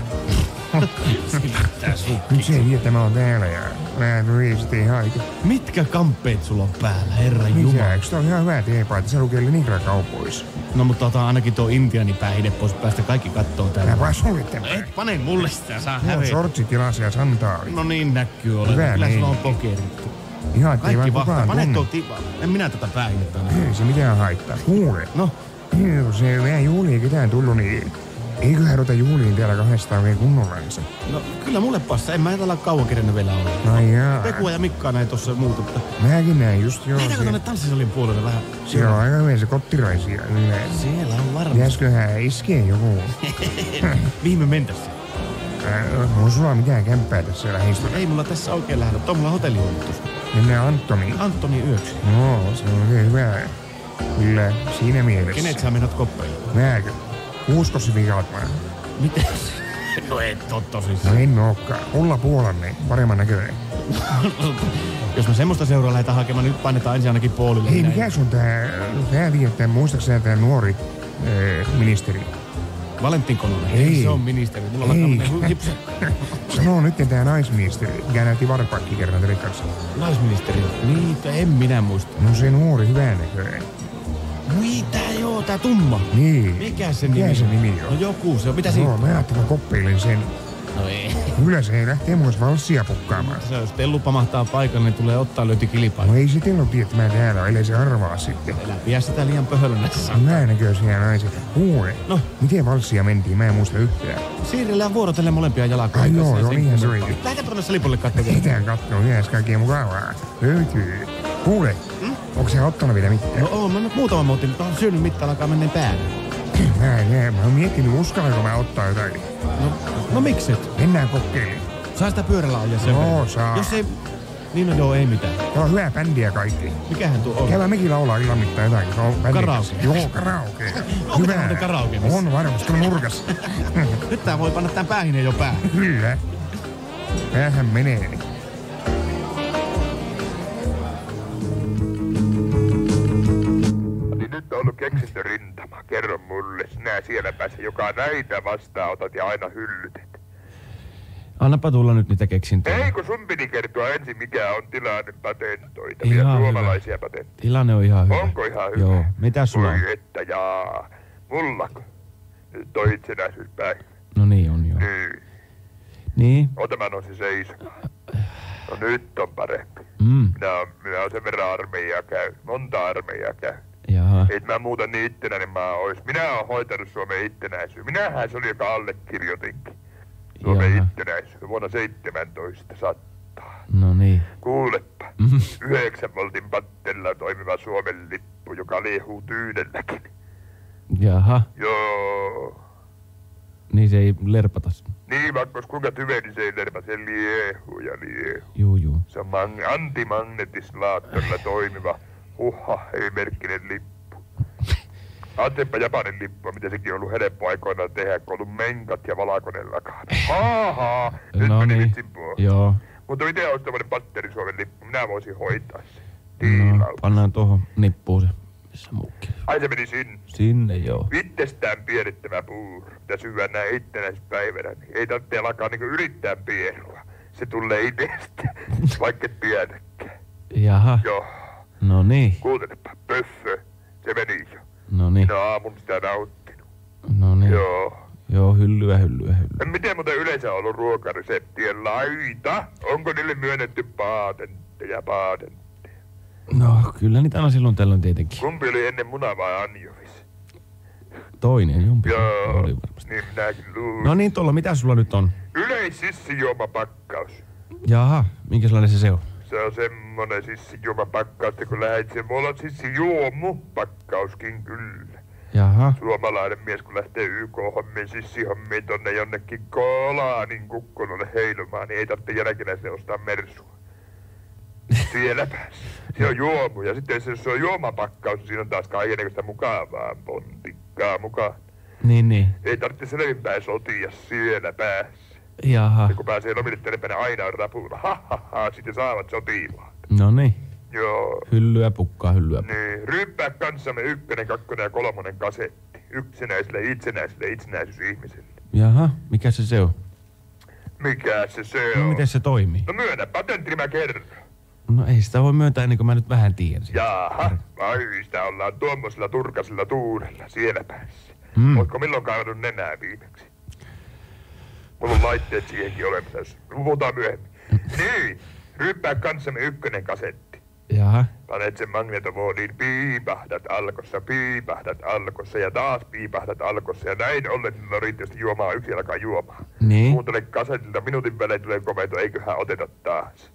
Nyt se ei tiedä, että mä oon täällä ja mä tulin sitten ihan itse. Mitkä kamppeet sulla on päällä, herra Mitä, jumala? eikö tää on ihan hyvä teepaita? Se lukee Leningrad-kaupoissa. No mutta ota ainakin tuo intiaanipäihde pois päästä, kaikki kattoo Mä täällä. vaan sulle tämän. Et pane mulle sitä, saa No, hävetä. sortsit jalassa ja sandaali. No niin näkyy Hyvä olevan. Kyllä sulla on meininki. pokerit. Ihan ettei Kaikki vaan vahtaa. kukaan Pane tunne. tuo tipa. En minä tätä päihdettä. Ei se mitään haittaa. Kuule. No, Jos ei meidän juhliin ketään tullut, niin eiköhän ruveta juhliin täällä kahdestaan vielä kunnollansa. no kyllä mulle passa. En mä täällä kauan kerennyt vielä olla. Ai jaa. Pekua ja Mikkaa näin tossa muuta, mutta Mäkin näin just joo. lähdetäänkö tonne tanssisalin puolelle vähän? Siellä on aika hyvin se kottiraisia yleensä. Siellä on varmasti. Pitäisiköhän iskeä joku? Viime mentässä. On sulla mitään kämppää tässä lähistöllä? Ei mulla tässä oikein lähdä. Tuo mulla hotellihuomitus. Mennään Antoniin. Antoni yöksi. No, se on oikein hyvä. Kyllä, siinä mielessä. Kenet sä menot koppeille? Mäkö? Uskosi vihaat mä. Miten? No et oo tosissaan. No en ookaan. Olla puolanne, paremman näköinen. Jos mä semmoista seuraa lähdetään hakemaan, niin nyt painetaan ensin ainakin puolille. Hei, Näin. mikä sun tää tiedät, muistaakseni tää nuori ministeri? Valentin Kononen. Ei. Se on ministeri. Mulla on Ei. tämmönen hipsa. Sanoo nyt tää naisministeri, mikä näytti varpaikki kerran telekkarissa. Naisministeri. Niitä en minä muista. No se nuori hyvän näköinen. Mitä joo, tää tumma. Niin. Mikä se nimi Mikä se on? nimi No on? joku se on. Mitä siitä? Joo, mä ajattelin, mä koppeilin sen. No ei. Kyllä se lähtee muista valssia pukkaamaan. Se jos Tellu pamahtaa paikalle, niin tulee ottaa löyti kilpailu. No ei se Tellu tiedä, että mä täällä, ellei se arvaa sitten. Älä pidä sitä liian pöhölönässä. Mä näköisiä naisia. Kuule, No. miten valssia mentiin? Mä en muista yhtään. Siirrellään vuorotellen molempia jalkoja. Ai joo, niinhän se oli. Lähdetäänkö tuonne salipulle katsomaan? Mitään kattoo, yhdessä kaikkea mukavaa. Löytyy. Kuule, onko se ottanut vielä mitään? No oon, mä nyt muutaman muutin, mutta on syönyt mitta alkaa menneen päälle. Mä oon miettinyt, uskallanko mä ottaa jotain. No mikset? Mennään kokeilemaan. Saa sitä pyörällä ajaa sen Joo, verran. saa. Jos ei... Niin no joo, ei mitään. Tuo on hyvää bändiä kaikki. Mikähän tuo on? Käydään mekin laulaa ilman mittaan jotakin. Se on bändi. Karaoke. Joo, karaoke. Onko tää muuten karaoke missä? On varmasti, tuolla nurkassa. Nyt tää voi panna tän päähineen jo päähän. Kyllä. Päähän menee. Niin nyt on ollut keksintörintama. Kerro mulle, sinä siellä päässä, joka näitä vastaanotat ja aina hyllytet. Annapa tulla nyt niitä keksintöjä. Ei, kun sun piti kertoa ensin, mikä on tilanne patentoitavia Ihan suomalaisia hyvä. patentteja. Tilanne on ihan hyvä. Onko ihan hyvä? Joo. Mitä sulla on? Voi että jaa. Mullako? Nyt on itsenäisyyspäivä. No niin on joo. Niin. Niin? Ota mä nousin seisomaan. No nyt on parempi. Minä oon sen verran armeijaa käynyt. Monta armeijaa käynyt. Jaha. Et mä muuta niin itsenäinen maa ois. Minä oon hoitanut Suomen itsenäisyys. Minähän se oli, joka allekirjoitinkin. Suomen Jaha. itsenäisyys vuonna 1700. No niin. Kuulepa. 9 voltin patterilla toimiva Suomen lippu, joka liehuu Tyydelläkin. Jaha. Joo. Niin se ei lerpatas. Niin, vaikka olisi kuinka tyve, niin se ei lerpa. Se liehuu ja liehuu. Juu. Se on antimagnetislaattorilla toimiva ei-merkkinen lippu. Ajattelepa Japanin lippua, miten sekin on ollut helppo aikoinaan tehdä, kun on ollut menkat ja valkoinen lakana. Haha, nyt No meni niin. vitsin puolella. Joo. Mutta miten olisi tämmöinen patteri Suomen lippu? Minä voisin hoitaa sen. No, Tiilaus. pannaan tuohon nippuun se. Missä muukin? Ai se meni sinne. Sinne joo. Itsestään pienittävä puuro, mitä syödään näin itsenäispäivänä, niin ei tarvitse alkaa niinku yrittää pierua. Se tulee itsestä, vaikka et tiedäkään. Jaha. Joo, No niin. kuuntelepa, pöffö, se meni jo. No niin. Minä oon aamun sitä nauttinut. No niin. Joo. Joo, hyllyä. Miten muuten yleensä on ollut ruokareseptien laita? Onko niille myönnetty patentteja? No, kyllä niitä aina silloin tällöin tietenkin. Kumpi oli ennen muna vai anjovis? Toinen, jompi. Joo, Oli varmasti. niin minäkin luulin. No niin, tuolla, mitä sulla nyt on? Yleississijuomapakkaus. Jaha, minkä sellainen se on? Se on semmonen sissijuomapakkaus, että kun lähet sen, mulla on sissijuomupakkauskin kyllä. Jaha. Suomalainen mies, kun lähtee YK-hommiin, sissihommiin tonne jonnekin Kolaanin kukkulolle heilumaan, niin ei tarvitse jälkinäiselle ostaa mersua. Siellä päässä. Se on juomu, ja sitten jos se on juomapakkaus, niin siinä on taas kaikennäköistä mukavaa pontikkaa mukaan. Niin. Ei tarvitse selvinpäin sotia siellä päässä. Jaha. Ja kun pääsee lomille tänne aina on rapulla. Sitten saavat sotilaat. No niin. Joo. Hyllyä pukkaa. Niin, ryyppää kanssamme 1, 2 ja 3 kasetti. Itsenäiselle itsenäisyysihmiselle. Jaha, mikä se on? Mikä se on? No miten se toimii? No myönnä, patentti mä kerron. No ei sitä voi myöntää ennen kuin mä nyt vähän tiedän siitä. Jaha, ai sitä ollaan tuommoisella turkasella tuurella siellä päässä. Ootko milloin kaivannut nenää viimeksi? Mulla on laitteet siihenkin olemassa, jos puhutaan myöhemmin. Niin, ryyppää kanssamme 1 kasetti. Jaha. Panet sen magnetofooniin, piipahdat alkossa ja taas piipahdat alkossa. Ja näin ollen niillä on riittävästi juomaa, yksi alkaa juomaan. Niin. Kuuntele kasetilta, minuutin välein tulee komento, eiköhän oteta taas.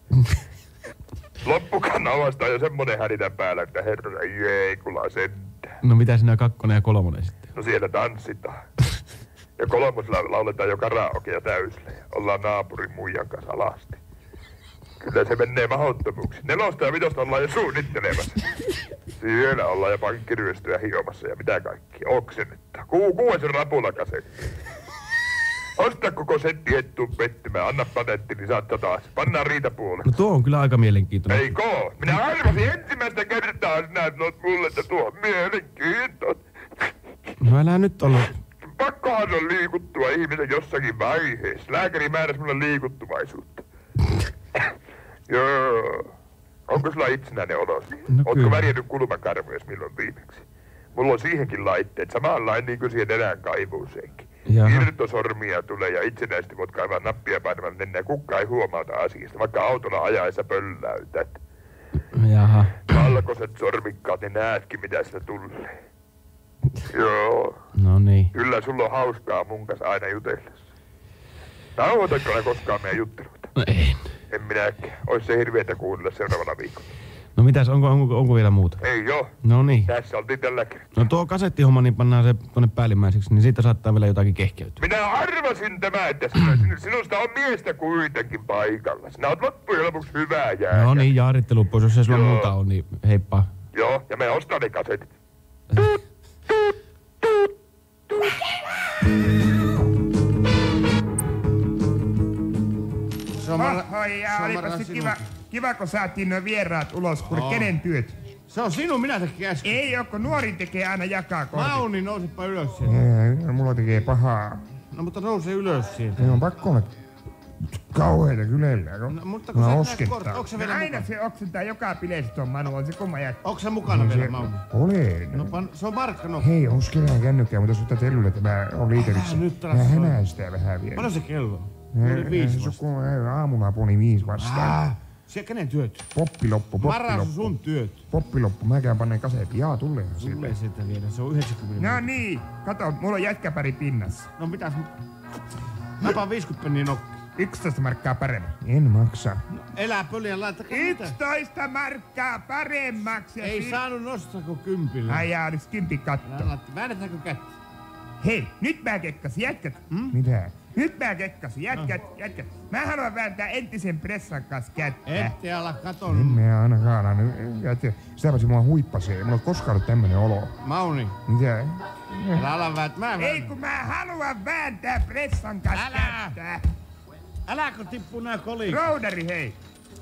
Loppukanavasta on jo semmonen häditä päällä, että herra jeekula sentään. No mitä siinä 2 ja 3 sitten? No siellä tanssitaan. Ja 3 lauletaan jo karaokea täysillä ja ollaan naapurin muijan kanssa alasti. Kyllä se menee mahdottomuuksi. 4 ja 5 ollaan jo suunnittelemassa. Siellä ollaan jo pankkiryöstöjä hiomassa ja mitä kaikki. Oksennetta. 6 rapulla kasetti. Osta koko setti hettuun pettymään. Anna patentti, niin saat taas. Pannaan riitapuolelle. No tuo on kyllä aika mielenkiintoinen. Eikö? Minä arvasin ensimmäistä kertaa sinä sanot mulle, että tuo on mielenkiintoinen. No älä nyt olla. Pakkohan on liikuttua ihmisen jossakin vaiheessa. Lääkäri määräsi mulle liikuttuvaisuutta. Joo. Onko sulla itsenäinen olo siihen? No Ootko kyllä. värjännyt kulmakarvojas milloin viimeksi? Mulla on siihenkin laitteet. Samanlainen niin kuin siihen nenän kaivuuseenkin. Jaha. Irtosormia tulee ja itsenäisesti voit kaivaa nappia painamaan nenään. Kukka ei huomauta asiasta, vaikka autolla ajaessa pölläytät. Jaha. Valkoiset sormikkaat, niin näetkin mitä sitä tulee. Joo. No niin. Kyllä sulla on hauskaa mun kanssa aina jutellessa. Nauhoitatko ne koskaan meidän jutteluita? No ei. En minäkään. Ois se hirveetä kuunnella seuraavana viikolla. No mitäs, onko vielä muuta? Ei joo. No niin. Tässä oltiin tällä kertaa. No tuo kasettihomma, niin pannaan se tonne päällimmäiseksi, niin siitä saattaa vielä jotakin kehkeytyä. Minä arvasin tämä, että sinusta on miestä kuitenkin paikalla. Sinä oot loppujen lopuksi hyvää jääkä. No niin, jaarittelu pois, jos ei sulla muuta on, niin heippa. Joo, ja me ostan ne kasetit. Olipa se kiva, kun saatiin nuo vieraat ulos, kun kenen työt? Se on sinun, minä tekin äsken. Ei oo, kun nuori tekee aina jakaa kortit. Mauni, nousipa ylös sieltä. Ei, mulla tekee pahaa. No mutta nouse ylös sieltä. Ei on pakko olla kauheita kylellä. No, mutta kun sä näet kortit, onko se vielä aina mukana? se oksentaa joka bileessä tuon Manu, on se kumma jättä. Onko se mukana vielä, Mauni? Olen. No se on Markka no. Hei, oskellaan kännykkää, mutta jos ottaa tellulle, että mä oon liiterissä. Nyt taas Mä on. hänäistää vähän vielä. Paljon se kello on? Oli 5 vasta. Aamulla poni 5 vastaan. Se kenen työt? Poppiloppu. Marasu sun työt. Poppiloppu, mä käyn panneen kasetin. Jaa, tullehan sille. Tulee sieltä vielä, se on 90. No niin, kato, mulla on jätkäpäri pinnassa. No mitäs? Mäpä 50 penniä nokki. 11 markkaa paremmin. En maksa. No, elää pöliä, laittakaa mitä? 11 markkaa paremmaksi. Ei saanut nostaa kuin 10. Ai jaa, olis 10 katto. Väännetäänkö kättä? Hei, nyt mä kekkasin, jätkät. Mitä? Nyt mä kekkasin, jätkät. Mä haluan vääntää entisen pressan kanssa kättä. Ette ala katon. En mä ainakaan ala. Sitä paitsi mua huippasee. Mulla on koskaan ollut tämmönen olo. Mauni, Mitä? älä ala Ei kun mä haluan vääntää pressan kanssa Älä! kättä. Äläkö tippu nää kolit? Roudari, hei.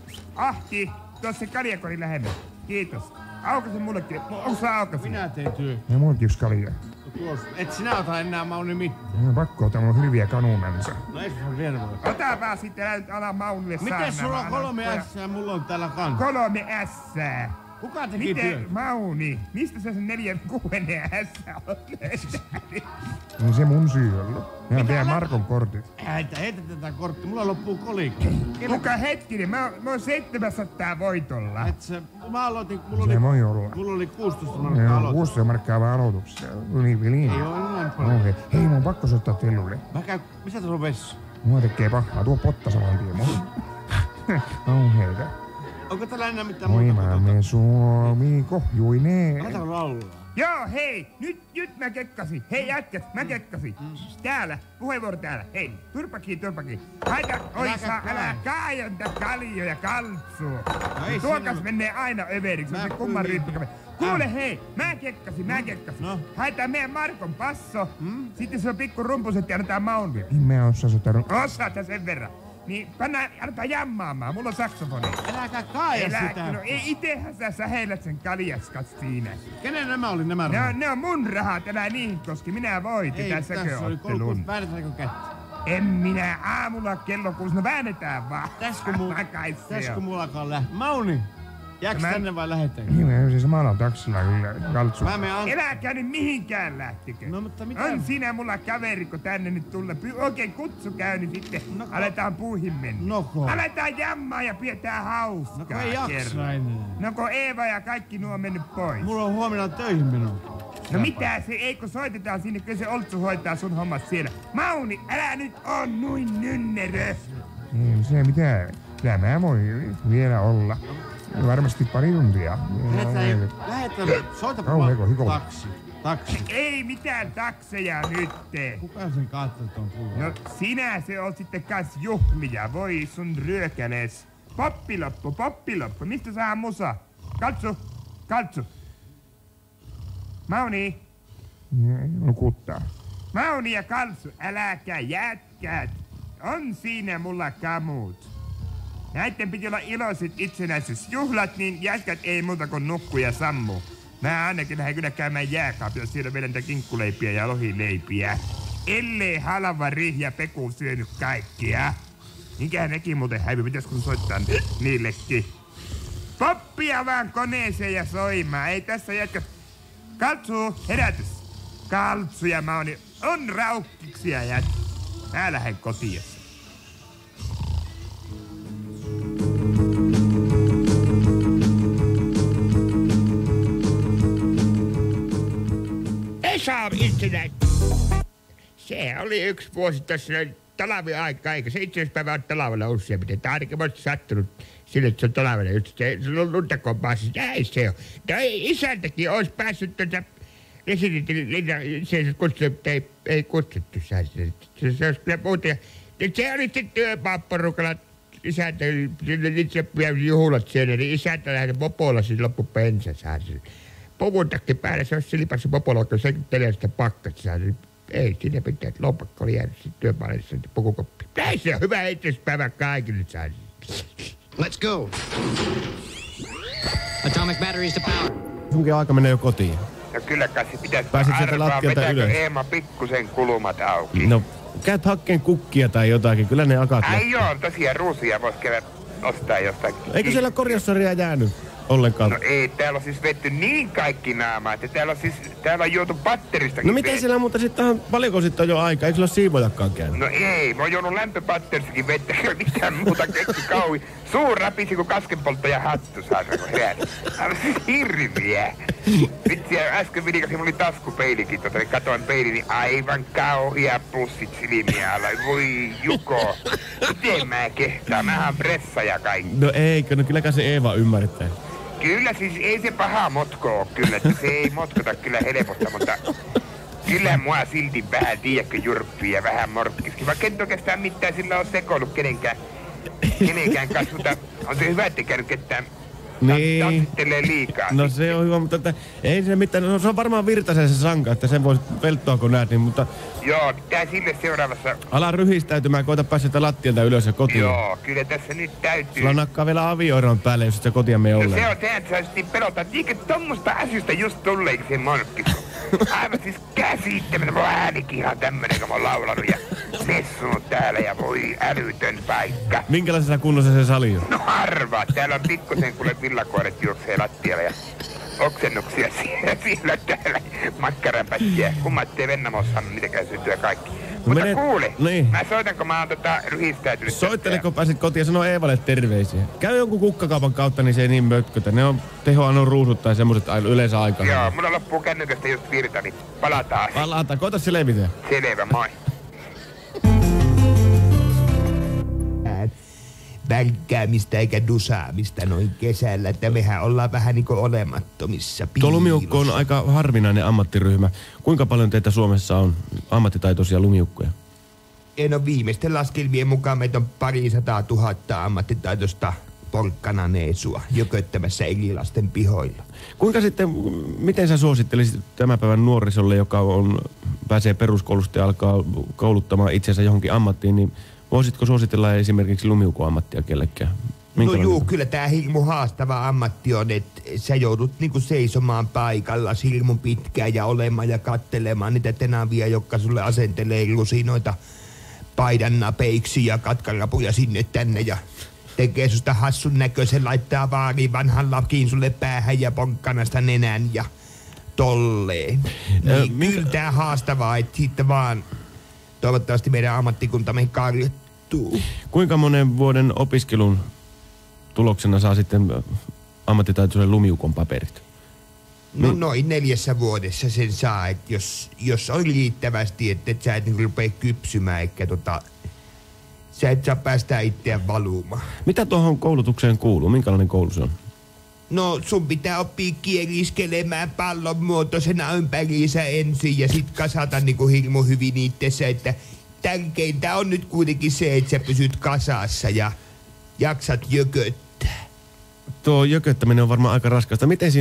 Ahti, tuossa kaljakori lähemmä. Kiitos. Aukasi mullekin. Onko sä aukasi? Minä teen työ. Ja mullakin yksi kalja. Tuossa. Et sinä ota enää Mauni mitään. No pakko ottaa, mulla on hirviä kanunansa. No ei se on vielä voi. Ota vaan sitten, älä nyt ala Maunille saarnaa. Miten sulla on Mä alan 3 poja- S ja mulla on täällä kans? 3 ässää. Kuka teki Miten, työn? Mauni, mistä sä sen 4-6 ässää olet löytänyt? Niin se mun syy ollut. Mä vielä Markon kortit. Heitä tätä korttia, mulla loppuu kolikko. Kuka hetkinen, mä oon 700 voitolla. Et se, mä aloitin, Se voi olla. mulla oli 16 markkaa Joo, aloitin. 16 markkaa vaan aloituksessa. Niin. Ei oo näin paljon. Okei. Hei, mun on pakko soittaa tellulle. Mä käyn, missä tuolla on vessa? Mua tekee pahaa. Tuo potta saman tien. Kauheita. Onko täällä enää mitään Oi muuta? maamme Suomi kohjuineen. Aletaan laulaa. Joo, hei, nyt mä kekkasin. Hei jätkät, mä kekkasin. Täällä, puheenvuoro täällä. Hei, turpakiin. Haita, älä kaajanta kaljoja kaltsuu. ei Tuokas siinä- menee aina överiksi, Mä se kumman pyrin. ryyppikame. Kuule hei, mä kekkasin. No. Haetaan meidän Markon passo. Sitten se on pikku rumpuset ja annetaan Maunille. Niin mä osaa Osaat sä sen verran. Niin annetaan jammaamaan, mulla on saksofoni. Äläkä kaaja sitä. No ei itehän sä säheilät sen kaljaskas siinä. Kenen nämä oli nämä rahat? Ne on mun rahat, älä niihin koski. Minä voitin Ei, tässä tässä oli 36. Väännetäänkö kättä? En minä aamulla kello 6, no väännetään vaan. Täskö mulla alkaa lähteä? Mauni! Jääks Mä- tänne vai lähetäänkö? Niin, mä siis samalla taksilla kyllä kaltsu. Mä menen Eläkää nyt mihinkään lähtikö. No, mutta mitä? On sinä mulla kaveri, kun tänne nyt tulla. Oikein kutsu käy, niin sitten aletaan puuhin mennä. Noko. Aletaan jammaa ja pidetään hauskaa. No kun ei jaksa kerran. enää. No kun Eeva ja kaikki nuo on mennyt pois. Mulla on huomenna töihin meno. No mitä se, ei kun soitetaan sinne, kyllä se Oltsu hoitaa sun hommat siellä. Mauni, älä nyt on noin nynnerö. Ei se mitään. Kyllä mä voin vielä olla. Varmasti pari tuntia. Lähetään, soita Kauheeko hikolla? taksi. Ei mitään takseja nyt. Kuka sen katsoo ton kuvan? No sinä se on sitten kans juhlia, voi sun ryökäles. Poppiloppu, mistä saa musa? Kaltsu. Mauni. Nukuttaa. Mauni ja Kaltsu, äläkä jätkät. On siinä mulla kamut. Näitten piti olla iloiset itsenäisyysjuhlat, niin jätkät ei muuta kuin nukku ja sammu. Mä ainakin lähden kyllä käymään jääkaapia, siellä vielä niitä kinkkuleipiä ja lohileipiä. Ellei halva Rihja Peku syönyt kaikkia. Mikähän nekin muuten häivy, pitäisikö soittaa niillekin? Poppia vaan koneeseen ja soimaan, ei tässä jätkä. Kaltsu, herätys. Kaltsu ja Mauni on raukkiksia jätkä. Mä lähden kotiin. Esa itsenäinen. Se oli yksi vuosi tässä talviaikaa, eikä se itsenäispäivä ole talvella useimmiten. Tämä ainakin olisi sattunut sille, että se on talvella just se on luntakompaassa. Näin se on. Toi isäntäkin olisi päässyt se kutsuttu, ei kutsuttu se olisi kyllä muuta. Se oli sitten työmaapporukalla isäntä, itse juhlat siellä, niin isäntä lähti popolla siis loppupensassa. Puvun päällä se olisi silipassa popolla, kun se telee sitä pakkasta. Ei siinä pitää, että lompakko oli jäänyt sitten työpaallissa pukukoppi. Näin se on hyvä itsenäispäivä kaikille saisi. Let's go. Atomic batteries to power. Sunkin aika menee jo kotiin. No kyllä kai se pitäisi Pääsit sieltä lattialta ylös. Eema pikkusen kulumat auki? No, käyt hakkeen kukkia tai jotakin. Kyllä ne akat ai joo, tosiaan ruusuja voisi käydä ostaa jostakin. Eikö siellä korjaussarjaa jäänyt ollenkaan? No ei, täällä on siis vetty niin kaikki naamaa, että täällä on juotu patteristakin. No miten siellä muuta sitten paljonko sitten on jo aika? Eikö sulla siivojakaan käynyt? No ei, mä oon juonut lämpöpatteristakin vettä, ei mitään muuta keksi kauhi. Suu rapisi kuin kaskenpolttaja hattu, saadaan heräänyt. Aivan siis hirviä. Vitsi, äsken vidikasin, mulla oli taskupeilikin, niin katoin peiliin, niin aivan kauhia pussit silmiä alla. Voi Juko, miten mä kehtaan? Mähän pressaja kaikki. No eikö, no kylläkään se Eeva ymmärtää. Kyllä siis ei se paha motko oo kyllä, että se ei motkota kyllä helposta, mutta kyllä mua silti vähän tiedätkö jurppii ja vähän morkkiskin. Vaikka en oikeastaan mitään sillä on sekoillut kenenkään kanssa, mutta on se hyvä, ettei käynyt ketään tanssittelee liikaa. No sitten. se on hyvä, mutta että ei se mitään, no, se on varmaan Virtasen se sanka, että sen voisi pelttoa kun näet, niin mutta... Joo, tää sille seuraavassa... Ala ryhistäytymään, koita päästä lattialta ylös ja kotiin. Joo, kyllä tässä nyt täytyy... Sulla nakkaa vielä avioeron päälle, jos se kotia me ollaan. No se on sehän, että sä sitten pelottaa, että eikö tommoista asioista just tulleekin se morkkis. Aivan siis käsittämättä, mun äänikin ihan tämmönen, kun mä oon laulanut ja messunut täällä ja voi älytön paikka. Minkälaisessa kunnossa se sali on? No harva, täällä on pikkusen kuule villakoiret juoksee lattialla ja oksennuksia siellä täällä makkaranpätkiä. Kumma ettei Vennamossa saanut mitenkään syntyä kaikki. Mutta kuule, niin. mä soitan, kun mä oon ryhistäytynyt. Soittele, kun pääsit kotiin ja sanoo Eevalle terveisiä. Käy jonkun kukkakaupan kautta, niin se ei niin mötkötä. Ne on tehoa ruusut tai semmoset yleensä aikaa. Joo, mulla loppuu kännykästä just virta, niin palataan. Palataan, koita selvitä. Selvä, moi. Välkkäämistä eikä dusaamista noin kesällä, että mehän ollaan vähän niinku olemattomissa piilossa. Tuo lumiukko on aika harvinainen ammattiryhmä. Kuinka paljon teitä Suomessa on ammattitaitoisia lumiukkoja? No viimeisten laskelmien mukaan meitä on 200 000 ammattitaitoista porkkananeesua jököttämässä eri lasten pihoilla. Kuinka sitten, miten sä suosittelisit tämän päivän nuorisolle, joka pääsee peruskoulusta ja alkaa kouluttamaan itsensä johonkin ammattiin, niin voisitko suositella esimerkiksi lumiukoammattia kellekään? No juu, kyllä tää hirmu haastava ammatti on, että sä joudut niinku seisomaan paikalla hirmun pitkään ja olemaan ja kattelemaan niitä tenavia, jotka sulle asentelee lusinoita paidan napeiksi ja katkarapuja sinne tänne ja tekee susta hassun näköisen, laittaa vaariin vanhan lakiin sulle päähän ja ponkkanasta nenän ja tolleen. Niin kyllä tää haastavaa, että siitä vaan toivottavasti meidän ammattikuntamme karjattuu. Kuinka monen vuoden opiskelun tuloksena saa sitten ammattitaitoisen lumiukon paperit? No noin 4 vuodessa sen saa, että jos on riittävästi, että sä et rupea kypsymään, eikä sä et saa päästää itseään valumaan. Mitä tuohon koulutukseen kuuluu? Minkälainen koulu se on? No sun pitää oppia kieriskelemään pallon muotoisena ympäriinsä ensin ja sit kasata niinku hirmu hyvin itsessä, että tärkeintä on nyt kuitenkin se, että sä pysyt kasassa ja jaksat jököttää. Tuo jököttäminen on varmaan aika raskasta. Miten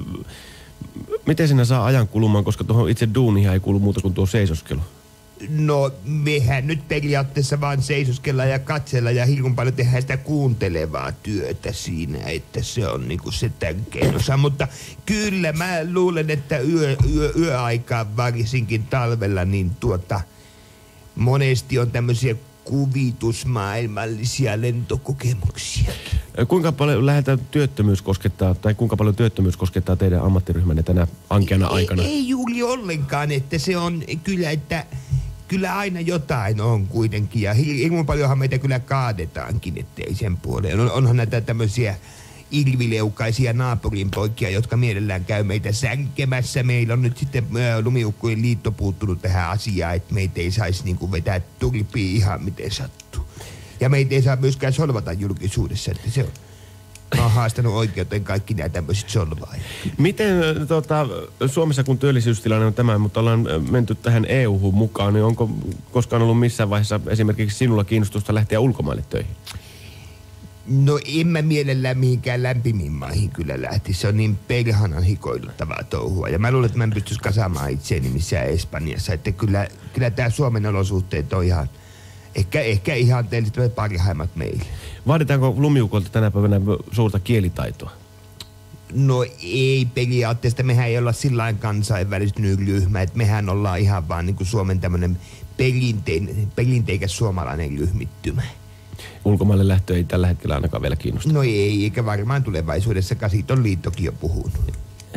siinä saa ajan kulumaan, koska tuohon itse duuniin ei kuulu muuta kuin tuo seisoskelu? No, mehän nyt periaatteessa vaan seisoskellaan ja katsellaan ja hirveän paljon tehdään sitä kuuntelevaa työtä siinä, että se on niinku se tärkein osa. Mutta kyllä mä luulen, että yöaikaan varsinkin talvella, niin monesti on tämmöisiä kuvitusmaailmallisia lentokokemuksia. Kuinka paljon työttömyys koskettaa teidän ammattiryhmänne tänä ankeana aikana? Ei juuri ollenkaan, että se on kyllä, että kyllä aina jotain on kuitenkin ja hirveän paljonhan meitä kyllä kaadetaankin, ettei sen puoleen. Onhan näitä tämmöisiä ilvileukaisia naapurin poikia, jotka mielellään käy meitä sänkemässä. Meillä on nyt sitten Lumiukkojen liitto puuttunut tähän asiaan, että meitä ei saisi niinku vetää turpiin ihan miten sattuu. Ja meitä ei saa myöskään solvata julkisuudessa, että se on. Mä oon haastanut oikeuteen kaikki nämä tämmöiset solvaajat. Miten Suomessa, kun työllisyystilanne on tämä, mutta ollaan menty tähän EU-hun mukaan, niin onko koskaan ollut missään vaiheessa esimerkiksi sinulla kiinnostusta lähteä ulkomaille töihin? No en mä mielellään mihinkään lämpimiin maihin kyllä lähti. Se on niin perhanan hikoiluttavaa touhua. Ja mä luulen, että mä en pystyisi kasaamaan itseäni missään Espanjassa. Että kyllä tää Suomen olosuhteet on ihan, ehkä ihan teille parhaimmat meille. Vaaditaanko Lumiukolta tänä päivänä suurta kielitaitoa? No ei periaatteessa. Mehän ei olla sillain kansainvälistynyt ryhmä. Että mehän ollaan ihan vaan niin kuin Suomen tämmönen perinteikäs suomalainen ryhmittymä. Ulkomaille lähtö ei tällä hetkellä ainakaan vielä kiinnosta. No ei, eikä varmaan tulevaisuudessakaan. Siitä on liittokin jo puhunut.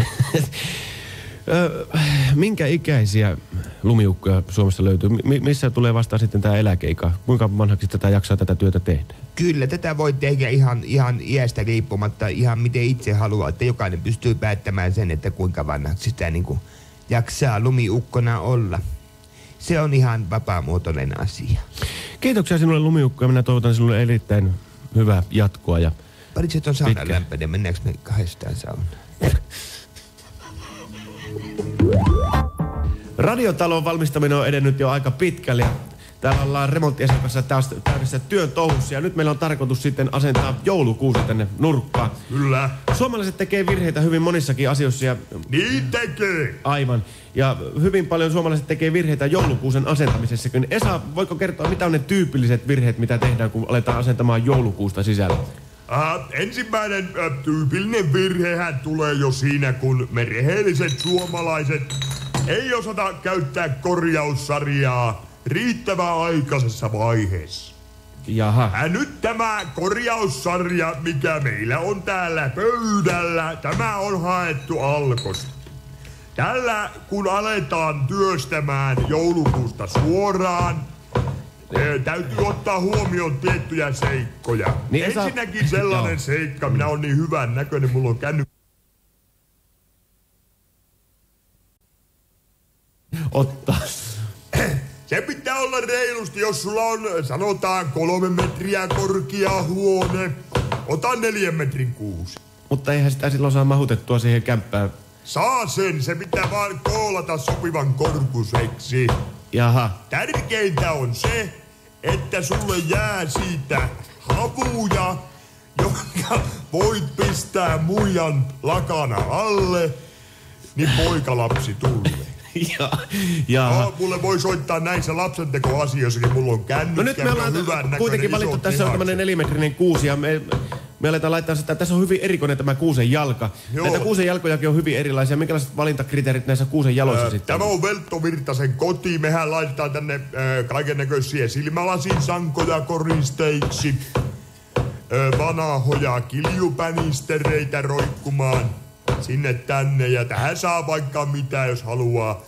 Minkä ikäisiä lumiukkoja Suomessa löytyy? Missä tulee vastaan sitten tämä eläkeikä? Kuinka vanhaksi tätä jaksaa tätä työtä tehdä? Kyllä, tätä voi tehdä ihan iästä riippumatta, ihan miten itse haluaa. Että jokainen pystyy päättämään sen, että kuinka vanhaksi sitä niin kuin jaksaa lumiukkona olla. Se on ihan vapaamuotoinen asia. Kiitoksia sinulle Lumiukko ja minä toivotan sinulle erittäin hyvää jatkoa. Ja paritse tuon saunan lämpöinen, mennäänkö me kahdestaan saunaan? Radiotalon valmistaminen on edennyt jo aika pitkälle ja täällä ollaan remonttiesän kanssa täydessä työn touhussa ja nyt meillä on tarkoitus sitten asentaa joulukuusi tänne nurkkaan. Kyllä. Suomalaiset tekee virheitä hyvin monissakin asioissa ja... Niin tekee! Aivan. Ja hyvin paljon suomalaiset tekee virheitä joulukuusen asentamisessa. Esa, voiko kertoa, mitä on ne tyypilliset virheet, mitä tehdään, kun aletaan asentamaan joulukuusta sisällä? Ensimmäinen tyypillinen virhehän tulee jo siinä, kun me rehelliset suomalaiset ei osata käyttää korjaussarjaa riittävän aikaisessa vaiheessa. Jaha. Nyt tämä korjaussarja, mikä meillä on täällä pöydällä, tämä on haettu Alkosta. Tällä, kun aletaan työstämään joulukuusta suoraan, täytyy ottaa huomioon tiettyjä seikkoja. Niin ensinnäkin sellainen seikka, minä olen niin hyvän näköinen, mulla on ottaa. Se pitää olla reilusti, jos sulla on, sanotaan, 3 metriä korkea huone. Ota 4 metrin kuusi. Mutta eihän sitä silloin saa mahutettua siihen kämppään. Saa sen, se pitää vaan koolata sopivan korkuseksi. Jaha. Tärkeintä on se, että sulle jää siitä havuja, jonka voit pistää muijan lakana alle, niin poikalapsi tulee. Ja. Mulle voi soittaa näissä lapsentekoasioissakin, mulla on kännykkä. No nyt me ollaan kuitenkin valittu, tässä on tämmönen 4-metrinen kuusi ja me aletaan laittaa sitä, tässä on hyvin erikoinen tämä kuusen jalka. Joo. Näitä kuusen jalkojakin on hyvin erilaisia. Minkälaiset valintakriteerit näissä kuusen jaloissa sitten? Tämä on Veltto Virtasen koti. Mehän laitetaan tänne kaiken näköisiä silmälasin sankoja koristeiksi. Vanhoja kiljupänistereitä roikkumaan sinne tänne. Ja tähän saa vaikka mitä, jos haluaa.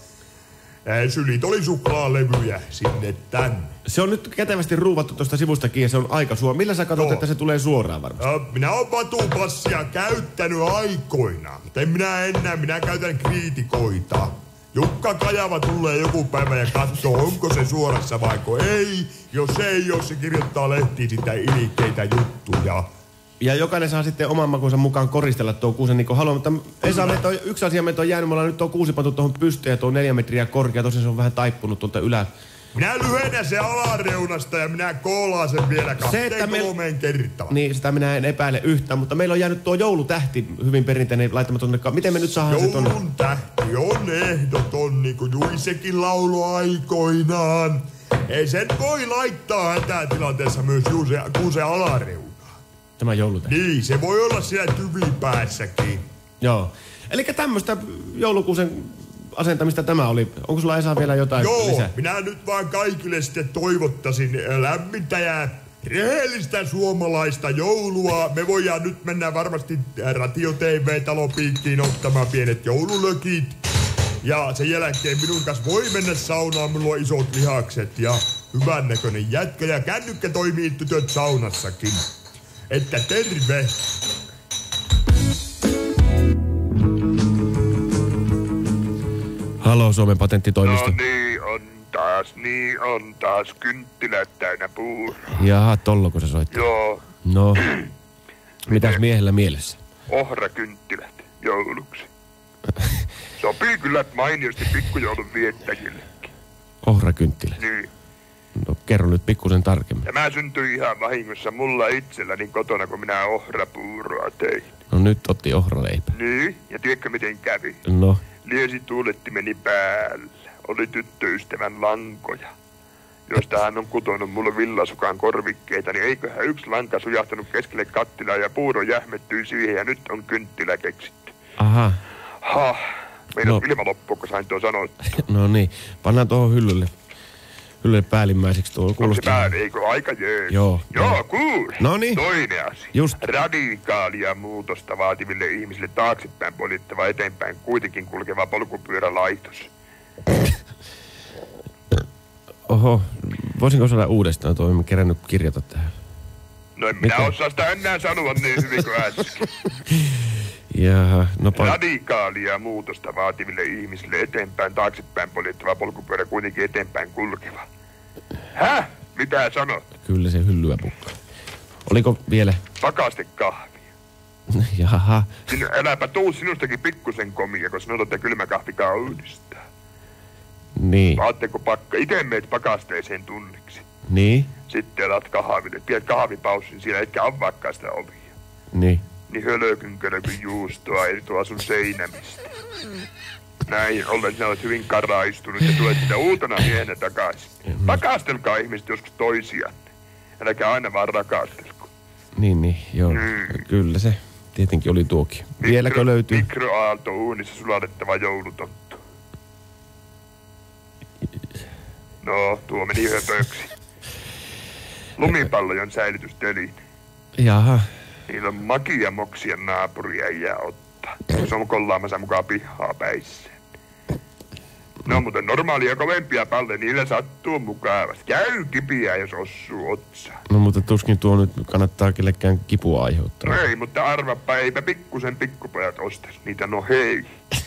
Sylitoli-suklaalevyjä sinne tänne. Se on nyt kätevästi ruuvattu tuosta sivustakin ja se on aika suora. Millä sä katsot, että se tulee suoraan varmasti? Minä oon vatupassia käyttänyt aikoina. En minä enää, minä käytän kriitikoita. Jukka Kajava tulee joku päivä ja katsoo, onko se suorassa vaiko ei. Jos ei ole, se kirjoittaa lehtiin sitä ilikkeitä juttuja. Ja jokainen saa sitten oman makunsa mukaan koristella tuo kuusen niin kuin haluaa. Mutta Esa, yksi asia meitä on jäänyt. Me ollaan nyt tuo kuusi pantu tuohon pystyyn ja tuo 4 metriä korkea. Tosin se on vähän taippunut tuolta Minä lyhennän sen alareunasta ja minä koolaan sen vielä 2-3 kertaan. Niin, sitä minä en epäile yhtään, mutta meillä on jäänyt tuo joulutähti hyvin perinteinen laittamatta tuonne. Miten me nyt saadaan se tuonne? Joulun tähti on ehdoton, niin kuin Juisekin laulu aikoinaan. Ei sen voi laittaa hätätilanteessa myös kuusen alareunaan. Tämä joulutähti? Niin, se voi olla siellä tyvipäässäkin. Joo. Elikkä tämmöistä joulukuusen asentamista tämä oli. Onko sulla Esa vielä jotain lisää? Joo, minä nyt vaan kaikille sitten toivottaisin lämmintä ja rehellistä suomalaista joulua. Me voidaan nyt mennä varmasti Radio-TV-talopiikkiin ottamaan pienet joululökit. Ja sen jälkeen minun kanssa voi mennä saunaan, minulla on isot lihakset ja hyvännäköinen jätkä. Ja kännykkä toimii tytöt saunassakin. Että terve! Halo, Suomen patenttitoimisto. No niin on taas kynttilät täynnä puuroa. Jaha, tolloko se soittaa? Joo, No, mitäs miehellä mielessä? ohrakynttilät jouluksi. Sopii kyllä mainiosti pikkujoulun viettäjillekin. Ohrakynttilä. Niin. No, kerro nyt pikkusen tarkemmin. Tämä syntyi ihan vahingossa mulla itselläni kotona, kun minä ohrapuuroa tein. No nyt otti ohraleipä. Niin, ja tiedätkö miten kävi? No, Liesi tuulettimeni päällä. Oli tyttöystävän lankoja, joista hän on kutonut mulle villasukan korvikkeita, niin eiköhän yksi lanka sujahtanut keskelle kattilaa ja puuro jähmettyi siihen ja nyt on kynttilä keksitty. aha. Meidän No. ilma loppuu, kun sain tuon sanottua. No niin, pannaan tuohon hyllylle päällimmäiseksi tuo. Onko se Kuulostaa. päälle? Eikö aika jees? Joo. Joo, kuul. Noniin. Toinen asia. Just. Radikaalia muutosta vaativille ihmisille taaksepäin polittava eteenpäin kuitenkin kulkeva polkupyörälaitos. Oho, voisinko saada uudestaan? Tuo en kerännyt kirjata tähän. No en minä Mitä? osaa sitä enää sanoa niin hyvin kuin äsken. Jaha, no Radikaalia muutosta vaativille ihmisille eteenpäin taaksepäin polittava polkupyörä kuitenkin eteenpäin kulkeva. Häh? Mitä sanot? kyllä se hyllyä pukkaa. Oliko vielä? Pakastekahvia. Jaha, Äläpä tuu sinustakin pikkusen komia, kun sanotaan, että kylmä kahvi kaunista. niin, Vaatteko ite meet pakasteeseen tunniksi. niin, Sitten alat kahville. Pidät kahvipaussin siellä, etkä avaakaan sitä ovia. niin. Niin hölökyn juustoa irtoaa sun seinämistä. Näin ollen sinä olet hyvin karaistunut ja tulet sitä uutena miehenä takaisin. Rakastelkaa ihmiset joskus toisianne. Äläkä aina vaan rakastelko. Niin, joo. Kyllä se tietenkin oli tuokin. Vieläkö löytyy? Mikroaalto uunissa sulatettava joulutonttu. No, tuo meni höpöksi. Lumipallojen säilytysteline. Jaha, Niillä on makia moksia naapuria jää ottaa. Se on kollaamassa mukaan pihaa päissään. Ne on muuten normaalia kovempia palleja, niillä sattuu mukavasti. Käy kipiä, jos osuu otsaan. no mutta tuskin tuo nyt kannattaa kellekään kipua aiheuttaa. No ei, mutta arvappa, eipä pikkusen pikkupojat ostais. Niitä no hei.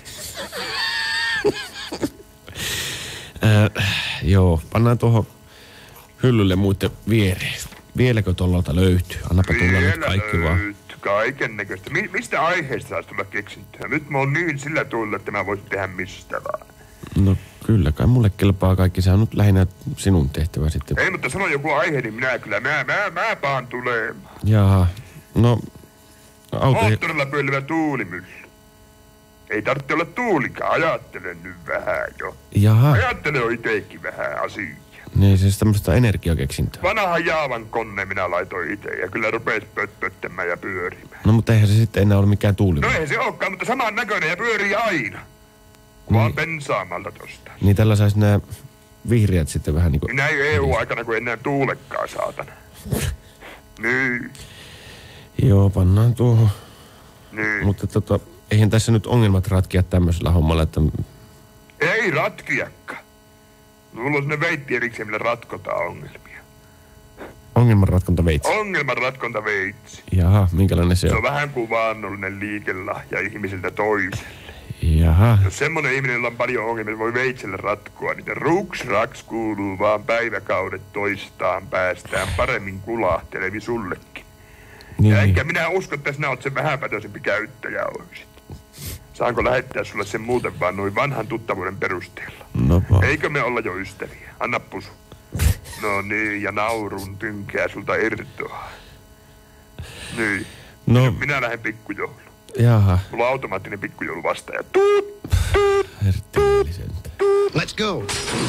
Joo, pannaan tuohon hyllylle muiden viereen. Vieläkö tollalta löytyy? Annapa tulla nyt kaikki vaan. Kaiken näköistä. Mistä aiheesta saisi tulla keksintöä? Nyt mä oon niin sillä tuulla, että mä voisin tehdä mistä vaan. No kyllä kai mulle kelpaa kaikki. Se on nyt lähinnä sinun tehtävä sitten. Ei, mutta sano joku aihe, niin minä kyllä. Mä paan tulemaan. Jaha, no auto... Moottorilla pyölivä tuulimylly. Ei tarvitse olla tuulikaan. Ajattele nyt vähän jo. Jaha, Ajattele jo itekin vähän asiaa. niin siis tämmöistä energiakeksintöä. Vanha Jaavan konne minä laitoin itse ja kyllä rupesi pöttöttämään ja pyörimään. No mutta eihän se sitten enää ole mikään tuuli. No ei se olekaan, mutta saman näköinen ja pyörii aina. Vaan pensaamalta tosta. Niin tällä saisi nämä vihreät sitten vähän niinku... Näin EU-aikana, kun enää tuulekaan, saatana. Niin, Joo, pannaan tuohon. niin. Mutta eihän tässä nyt ongelmat ratkea tämmöisellä hommalla, että... Ei ratkiakka. Mulla on sinne veitti erikseen, millä ratkotaan ongelmia. Ongelmanratkontaveitsi. Ongelman ratkontaveitsi. Jaha, minkälainen se Se on? on vähän kuin vaannollinen liikelahja ihmisiltä toiselle. Jaha, Jos semmonen ihminen, jolla on paljon ongelmia, voi veitsellä ratkoa, niin ruks-raks kuuluu vaan päiväkaudet toistaan päästään paremmin kulahtelevi sullekin. niin, Ja niin. enkä minä usko, että sinä oot sen vähäpätöisempi käyttäjä olisit. Saanko lähettää sulle sen muuten vaan noin vanhan tuttavuuden perusteella? No vaan. Eikö me olla jo ystäviä? Anna pusu. No niin, ja naurun tynkää sulta irtoa. Niin. No, Minä lähden pikkujouluun. jaha, Mulla on automaattinen pikkujoulu vastaaja. Tuut! herttiläisentä. Let's go.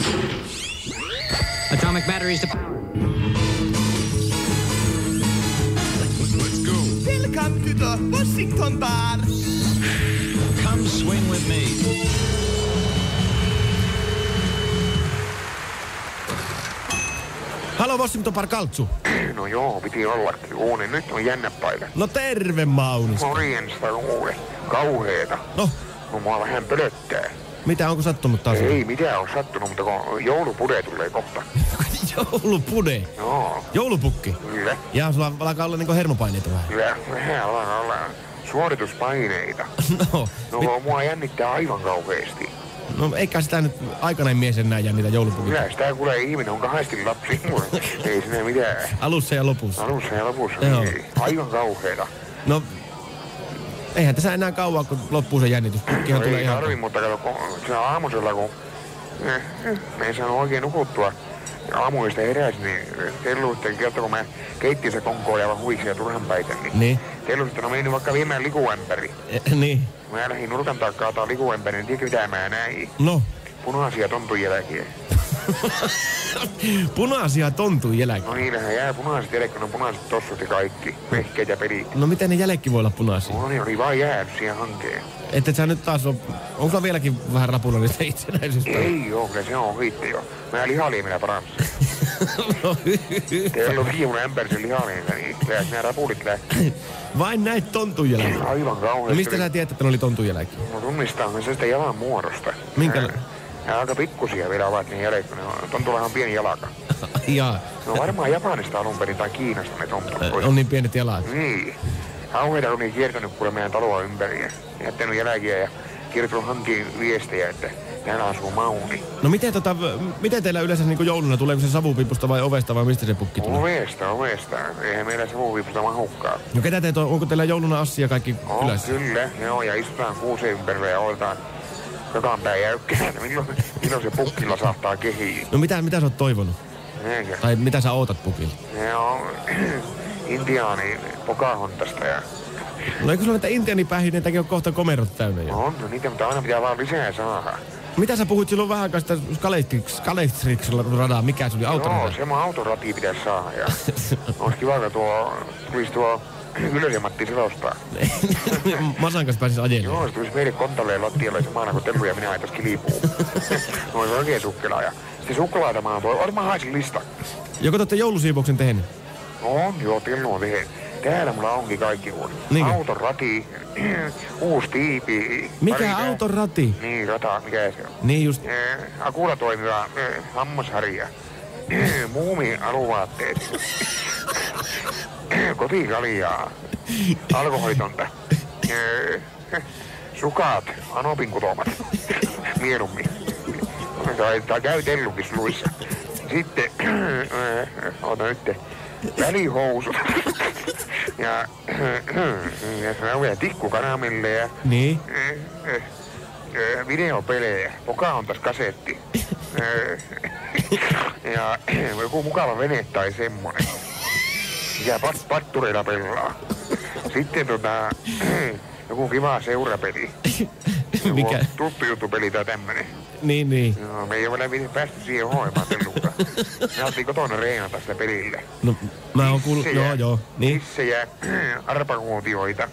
Atomic batteries to power. Welcome to the Washington Bar. Come swing with me. Halo, Washington Bar Kaltsu. No joo, piti ollakin. Uuni, nyt on jännä päivä. No terve, Maunis. Morjensta uuden. Kauheeta. No, No mua vähän pölöttää. mitä onko sattunut taas? Ei mitään on sattunut, mutta kun joulupude tulee kohta. Joulupude. Joo, Joulupukki. kyllä. Ja sulla alkaa olla niinku hermopaineita vähän. Kyllä, vähän ollaan suorituspaineita. No, No mua jännittää aivan kauheasti. No eikä sitä nyt aikainen mies enää jää niitä joulupukilla. Kyllä sitä kuulee ihminen on kahdesti lapsi. Ei sinne mitään. Alussa ja lopussa. Alussa ja lopussa. Joo. Niin. Aivan kauheeta. No, eihän tässä enää kauan, kun loppuu se jännitys. Pukkihan No tulee ei ihan... tarvi, mutta kato, se on aamusella, kun me ei saanut oikein nukuttua. Aamuista heräsin, niin Tellu sitten kertoi, kun mä keittin se konkoa ja huiksi ja turhanpäiten. Niin. Tellu sitten on mennyt vaikka viemään likuämpäri. Niin. Mä lähdin nurkan takaa kaataa likuämpäri, niin tiedätkö mitä mä näin? No. Punaisia tontun jälkiä. Punaisia tontun jälkiä. No niillähän jää punaiset jälkeen, kun on punaiset tossut ja kaikki. Vehkeet ja pelit. No miten ne jälkki voi olla punaisia? No niin, oli vaan jäänyt siihen hankeen. Että sä nyt taas on... Onko vieläkin vähän rapulla niistä itsenäisyystä? Ei oo, kyllä se on ohitte jo. Mä lihaliemillä paranssin. No Teillä on viimun ämpärisen lihaliemillä, niin lähes nämä rapulit lähti. vain näit tontun jälkiä. Aivan kauheasti. No mistä sä tiedät, että ne oli tontun jälkiä? No tunnistaa se sitä jalan muodosta. Minkä? Ja aika pikkusia vielä ovat ne jäljet, kun tontullahan on pieni jalaka. Jaa. No varmaan Japanista alun perin tai Kiinasta ne tontut. On niin pienet jalat. Niin. Hauheita oli kiertänyt kuule meidän taloa ympäri ja jättänyt jälkiä ja kirjoittanut hankiin viestejä, että täällä asuu Mauni. No miten teillä yleensä niin jouluna, tuleeko se savupiipusta vai ovesta vai mistä se pukki tulee? Ovesta. Eihän meillä savupiipusta mahukkaa. No ketä teet on? Onko teillä jouluna assia kaikki kylässä? Kyllä, joo, ja istutaan kuuseen ympärillä ja otetaan jotain päin jäykkää. Milloin se pukkilla saattaa kehiin? No mitä sä oot toivonut? Eikö? Tai mitä sä ootat pukilla? Joo, Intiaani Pocahontassta ja... No eikö sulla näitä intiaanipäihin, niitäkin on kohta komerot täynnä jo? On, no niitä, mutta aina pitää vaan lisää saada. Mitä sä puhuit silloin vähän aikaa sitä Skalestrixilla radaa? Mikä se oli? Autorata? Joo, se mun autorati pitäisi saada ja... Olisi kiva, kun tulisi tuo Ylös ja Matti selostaa. Masan kanssa pääsis ajelemaan. Joo, se tulisi meille kontalleen lattialle samana kun Tellu ja minä aitais kilipuu. No olisi oikein sukkelaa ja... Sitten suklaata mä oon, mä haisin lista. Joko te ootte joulusiivouksen tehnyt? On, joo, Tellu on tehnyt. Täällä mulla onkin kaikki huone. Niinkö? Auton rati, uusi tiipi. Mikä auton rati? Niin, rata, mikä se on? Niin just. Akulla toimiva hammasharja. Muumi aluvaatteet. Kotikaljaa. Alkoholitonta. Sukat, Anopin kutomat. Mieluummin. Tai käy Tellukin luissa. Sitten, oota nyt, välihousut. Ja vielä tikkukaramilleja. Niin. Videopelejä. Pocahontas kasetti. Ja joku mukava vene tai semmonen. Ja pattureilla pelaa. Sitten joku kiva seurapeli. Mikä? Tuttu jutupeli tai tämmönen. Niin. No, me ei ole vielä päästy siihen ohjelmaan Tellukaan. Me oltiin kotona reenata sitä pelillä. No, mä oon kuullut, joo. Niin. Tissejä, arpakuutioita,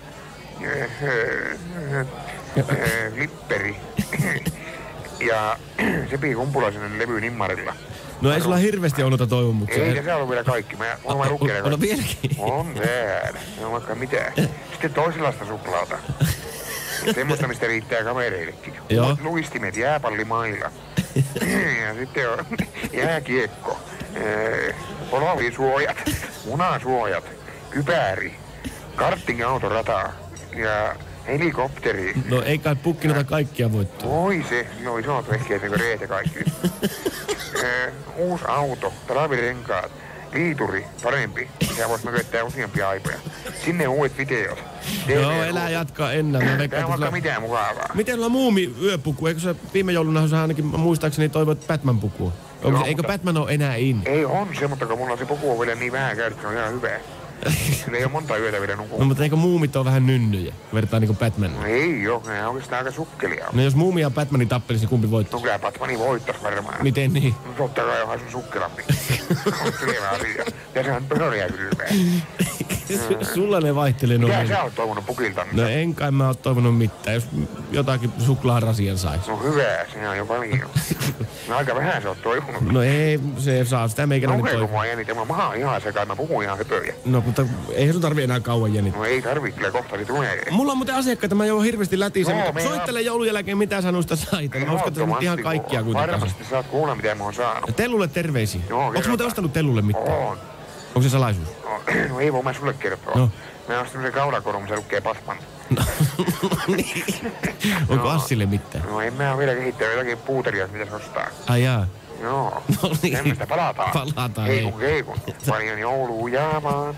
lipperi ja Sepi Kumpulaisen levy Nimmarilla. No ei sulla hirveästi ollut noita toivomuksia. Eikä se ollut vielä kaikki. Mä oon lukkeella. On vieläkin. On täällä. Se on vaikka mitään. Sitten toisenlaista suklaata. Ja semmoista, mistä riittää kavereillekin. Joo. Luistimet jääpallimailla. Ja sitten on jääkiekko. Polovisuojat. Munasuojat. Kypääri. Karttingin autorata. Ja helikopteri. No ei kai pukki noita kaikkia voittua. Oi se. No isot vehkeet niin kuin reet ja kaikki. Uusi auto. Talvirenkaat. Liituri. Parempi. Sehän voisi käyttää useampia aipoja. Sinne uudet videot. Joo, elää jatkaa ennään. Tää on vaikka mitään mukavaa. Miten sulla muumi yöpuku? Eikö se viime jouluna sä ainakin muistaakseni toivot Batman-pukua? Joo, eikö Batman ole enää in? Ei on se, mutta kun mulla se puku on vielä niin vähän käytetty, se on ihan hyvä. Sillä ei ole monta yötä vielä nukua. No mutta eikö muumit ole vähän nynnyjä? Vertaa niinku Batman. No ei oo, ne on oikeastaan aika sukkelia. No jos muumi ja Batmanin tappelisi, kumpi voittaa? No kyllä Batmani voittais varmaan. Miten niin? No totta kai onhan sun sukkelampi. On selvä asia. Ja sehän pöriä kylmää. Sulla ne vaihtelee noin. Mitä sä oot toivonut pukilta? No en kai mä oo toivonut mitään, jos jotakin suklaarasian sais. No hyvä, sehän on jo paljon. No aika vähän sä oot toivonut. No ei, se saa sitä meikäläinen toivonut. toivon. Mua jännitä, mä oon ihan sekaan, mä puhun ihan höpöjä. No mutta eihän sun tarvii enää kauan jännittää. No ei tarvii, kyllä kohta se tulee. Mulla on muuten asiakkaita, mä joudun hirveästi lätisen, Joo, mutta soittele joulun jälkeen mitä sä noista sait. Mä uskon, että sä nyt ihan kaikkia kuitenkaan. Varmasti saat kuulla, mitä mä oon saanut. Tellulle terveisiä. Joo, onks muuten ostanut Tellulle mitään? Oon. Onko se salaisuus? No ei voi mä sulle kertoa. No. Mä ostin sen kaulakorun, missä lukee Batman. Niin. Onko Assille mitään? No en mä ole vielä kehittänyt jotakin puuteria, mitä se ostaa. Ai jaa. Joo. No niin. Tämmöistä palataan. Palataan, Keikun. Paljon joulua jaamaan.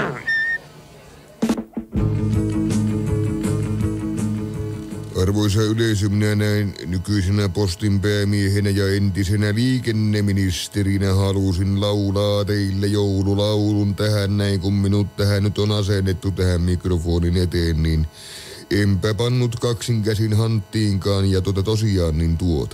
Arvoisa yleisö, minä näin nykyisenä postin päämiehenä ja entisenä liikenneministerinä halusin laulaa teille joululaulun tähän näin, kun minut tähän nyt on asennettu tähän mikrofonin eteen, niin enpä pannut kaksin käsin hanttiinkaan ja tosiaan niin tuota.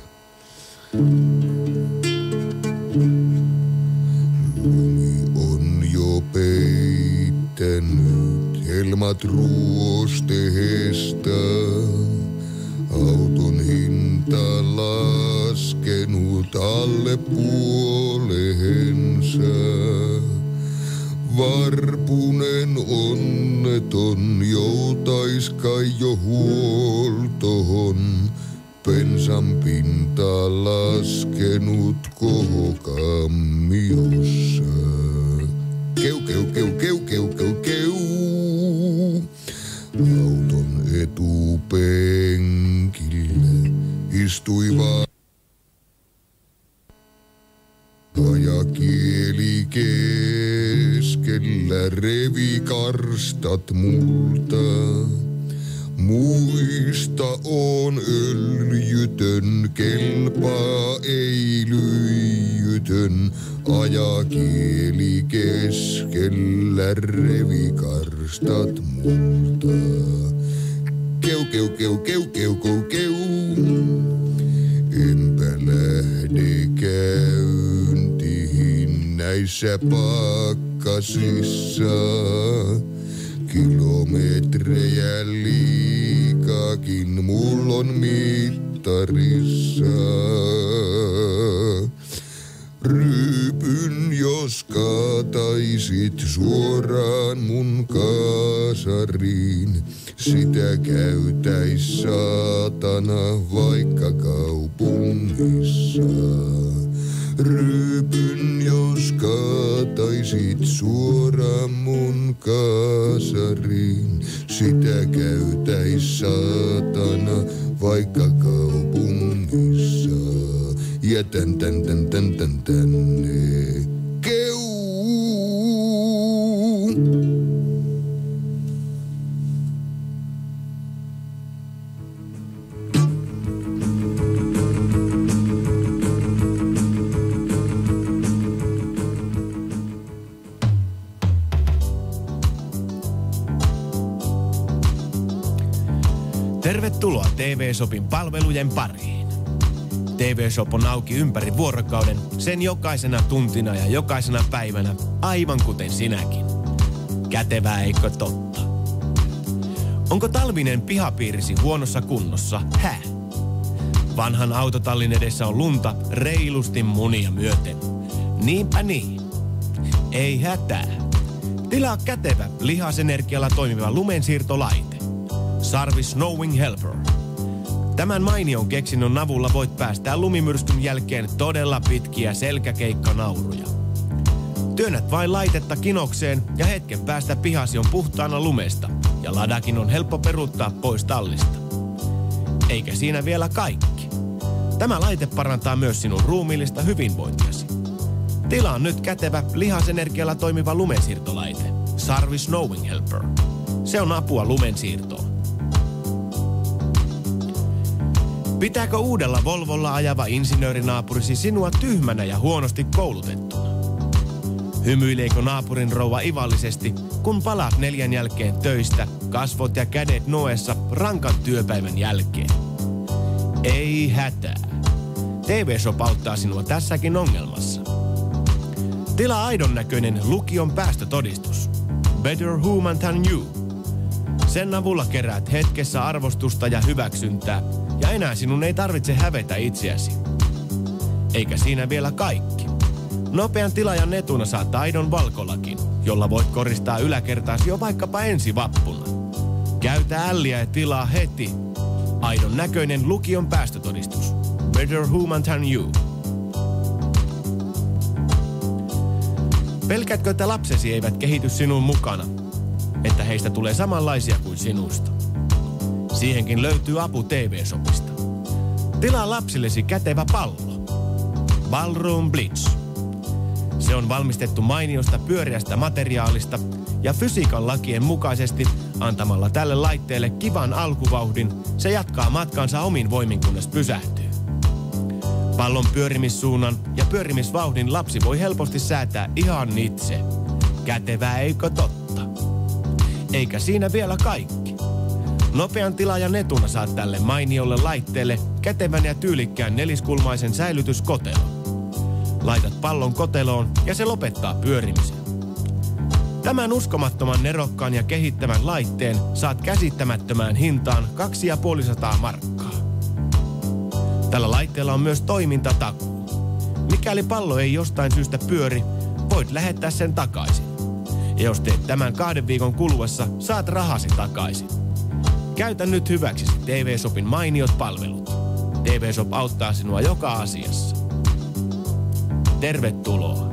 Lumi on jo peittänyt helmat ruosteesta. Auton hinta laskenut alle puolensa. Varpunen onneton joutais kai jo huoltohon. Bensan pinta laskenut kohokammiossa. Keu, keu, keu, keu, keu, keu, keu. Auton etupenkillä istui ja kieli keskellä revi karstat multa. Muista on öljytön, kelpaa ei lyijytön. Ajakieli keskellä revi karstat multa. Keu, keu, keu, keu, keu, keu, keu. Enpä lähde käyntiin näissä pakkasissa. Kilometrejä liikakin mulla on mittarissa. Ryypyn jos kaataisit suoraan mun kaasariin. Sitä käytäis saatana vaikka kaupungissa. Ryypyn jos kaataisit suoraan mun kaasariin. Sitä käytäis saatana vaikka kaupungissa. Ja tänne keu. Tervetuloa TV-Shopin palvelujen pariin. TV-Shop on auki ympäri vuorokauden, sen jokaisena tuntina ja jokaisena päivänä, aivan kuten sinäkin. Kätevää, eikö totta? Onko talvinen pihapiirisi huonossa kunnossa? Häh? Vanhan autotallin edessä on lunta reilusti munia myöten. Niinpä niin. Ei hätää. Tilaa kätevä, lihasenergialla toimiva lumensiirtolaite. Sarvi Snowing Helper. Tämän mainion keksinnön avulla voit päästää lumimyrskyn jälkeen todella pitkiä selkäkeikkanauruja. Työnnät vain laitetta kinokseen ja hetken päästä pihasi on puhtaana lumesta ja ladakin on helppo peruuttaa pois tallista. Eikä siinä vielä kaikki. Tämä laite parantaa myös sinun ruumiillista hyvinvointiasi. Tilaa nyt kätevä, lihasenergialla toimiva lumensiirtolaite. Sarvi Snowing Helper. Se on apua lumensiirtoon. Pitääkö uudella Volvolla ajava insinöörinaapurisi sinua tyhmänä ja huonosti koulutettuna? Hymyileekö naapurin rouva ivallisesti, kun palaat 4 jälkeen töistä, kasvot ja kädet noessa rankan työpäivän jälkeen? Ei hätää. TV-Shop auttaa sinua tässäkin ongelmassa. Tilaa aidon näköinen lukion päästötodistus. Better Human Than You. Sen avulla keräät hetkessä arvostusta ja hyväksyntää, ja enää sinun ei tarvitse hävetä itseäsi. Eikä siinä vielä kaikki. Nopean tilaajan etuna saat aidon valkolakin, jolla voit koristaa yläkertaasi jo vaikkapa ensi vappuna. Käytä älliä ja tilaa heti. Aidon näköinen lukion päästötodistus. Better Human Than You. Pelkäätkö, että lapsesi eivät kehity sinun mukana? Että heistä tulee samanlaisia kuin sinusta? Siihenkin löytyy apu TV-shopista. Tilaa lapsillesi kätevä pallo. Ballroom Blitz. Se on valmistettu mainiosta pyöreästä materiaalista ja fysiikan lakien mukaisesti antamalla tälle laitteelle kivan alkuvauhdin, se jatkaa matkansa omin voimin, kunnes pysähtyy. Pallon pyörimissuunnan ja pyörimisvauhdin lapsi voi helposti säätää ihan itse. Kätevää, eikö totta? Eikä siinä vielä kaikki. Nopean tilaajan etuna saat tälle mainiolle laitteelle kätevän ja tyylikkään neliskulmaisen säilytyskotelon. Laitat pallon koteloon ja se lopettaa pyörimisen. Tämän uskomattoman nerokkaan ja kehittävän laitteen saat käsittämättömään hintaan 250 markkaa. Tällä laitteella on myös toimintatakuu. Mikäli pallo ei jostain syystä pyöri, voit lähettää sen takaisin. Ja jos teet tämän 2 viikon kuluessa, saat rahasi takaisin. Käytä nyt hyväksesi TV-shopin mainiot palvelut. TV-shop auttaa sinua joka asiassa. Tervetuloa.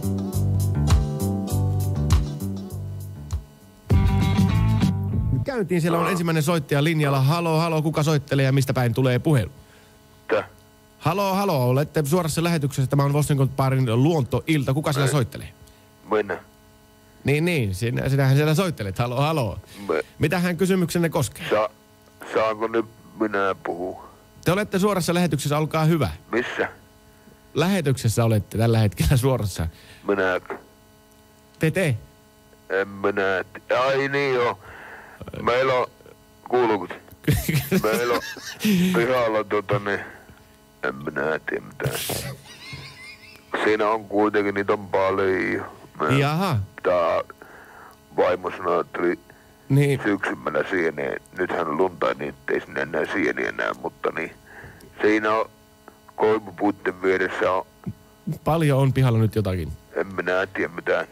Käyntiin, siellä on ensimmäinen soittaja linjalla. Halo, kuka soittelee ja mistä päin tulee puhelu? Halo, olette suorassa lähetyksessä. Tämä on Vossinkon Barin luontoilta. Kuka siellä soittelee? Minä. Niin, sinähän siellä soittelet. Halo. Mitähän kysymyksenne koskee? Saanko nyt minä puhua? Te olette suorassa lähetyksessä, olkaa hyvä. Missä? Lähetyksessä olette tällä hetkellä suorassa. Minäkö? Te? En minä. Ai niin joo. Meillä on, kuuluuko? Meillä on pihalla en minä tiedä mitään. Siinä on kuitenkin, niitä on paljon. Jaha. Tää vaimo sanoi, että tuli niin syksymällä sieneen. Nythän lunta, niin ei sinne enää sieniä enää, mutta niin. Siinä on koivupuitten vieressä on. Paljon on pihalla nyt jotakin. En minä tiedä mitään.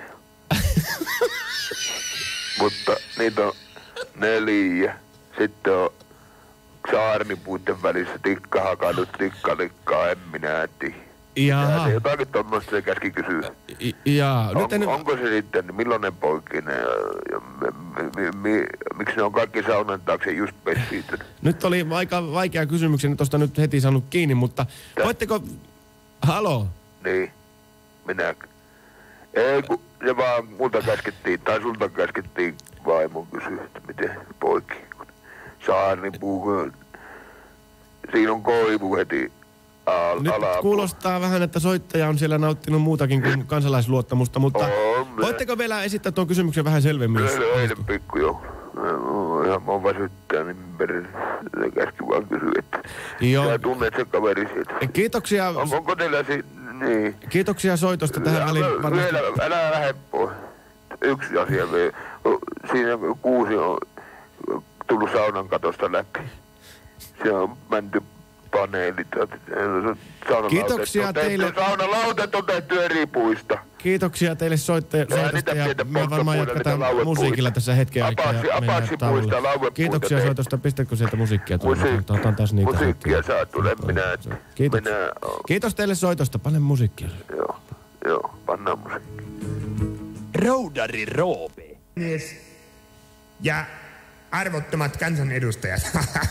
Mutta niitä on 4. Sitten on saarnipuitten välissä tikkahakannut, tikkalikkaa, en minä tiedä. Jaha. Se jotakin tommoista se käski kysyä. Onko se sitten, millainen poikinen ja miksi ne on kaikki saunan taakse just pessitynyt? Nyt oli aika vaikea kysymyksen, tosta nyt heti saanut kiinni, mutta voitteko... Halo? Niin, minäkö? Ei, kun se vaan multa käskettiin, tai sulta käskettiin vaimon kysyä, että miten poiki. Saarnipuu, siinä on koivu heti nyt kuulostaa vähän, että soittaja on siellä nauttinut muutakin kuin kansalaisluottamusta, mutta voitteko vielä esittää tuon kysymyksen vähän selvemmin? Eilen pikku joo. Mä oon väsyttää, niin se käski vaan kysyä, että sä tunnet sen kaveri siitä. Kiitoksia. Onko teillä niin? Kiitoksia soitosta tähän väliin varmasti. Vielä, älä lähde pois. Yksi asia vielä. Siinä 6 on tullut saunan katosta läpi. Se on menty paneelit. Kiitoksia teille. Saunalautet on tehty eri puista. Kiitoksia teille soitosta ja me varmaan jatketaan musiikilla tässä hetken aikaa. Apaksipuista, lauepuita. Kiitoksia soitosta. Pistätkö sieltä musiikkia? Musiikkia saa tulee. Kiitos teille soitosta. Pane musiikkia. Joo, pannaan musiikkia. Roudari Roope. Mies ja arvottomat kansanedustajat.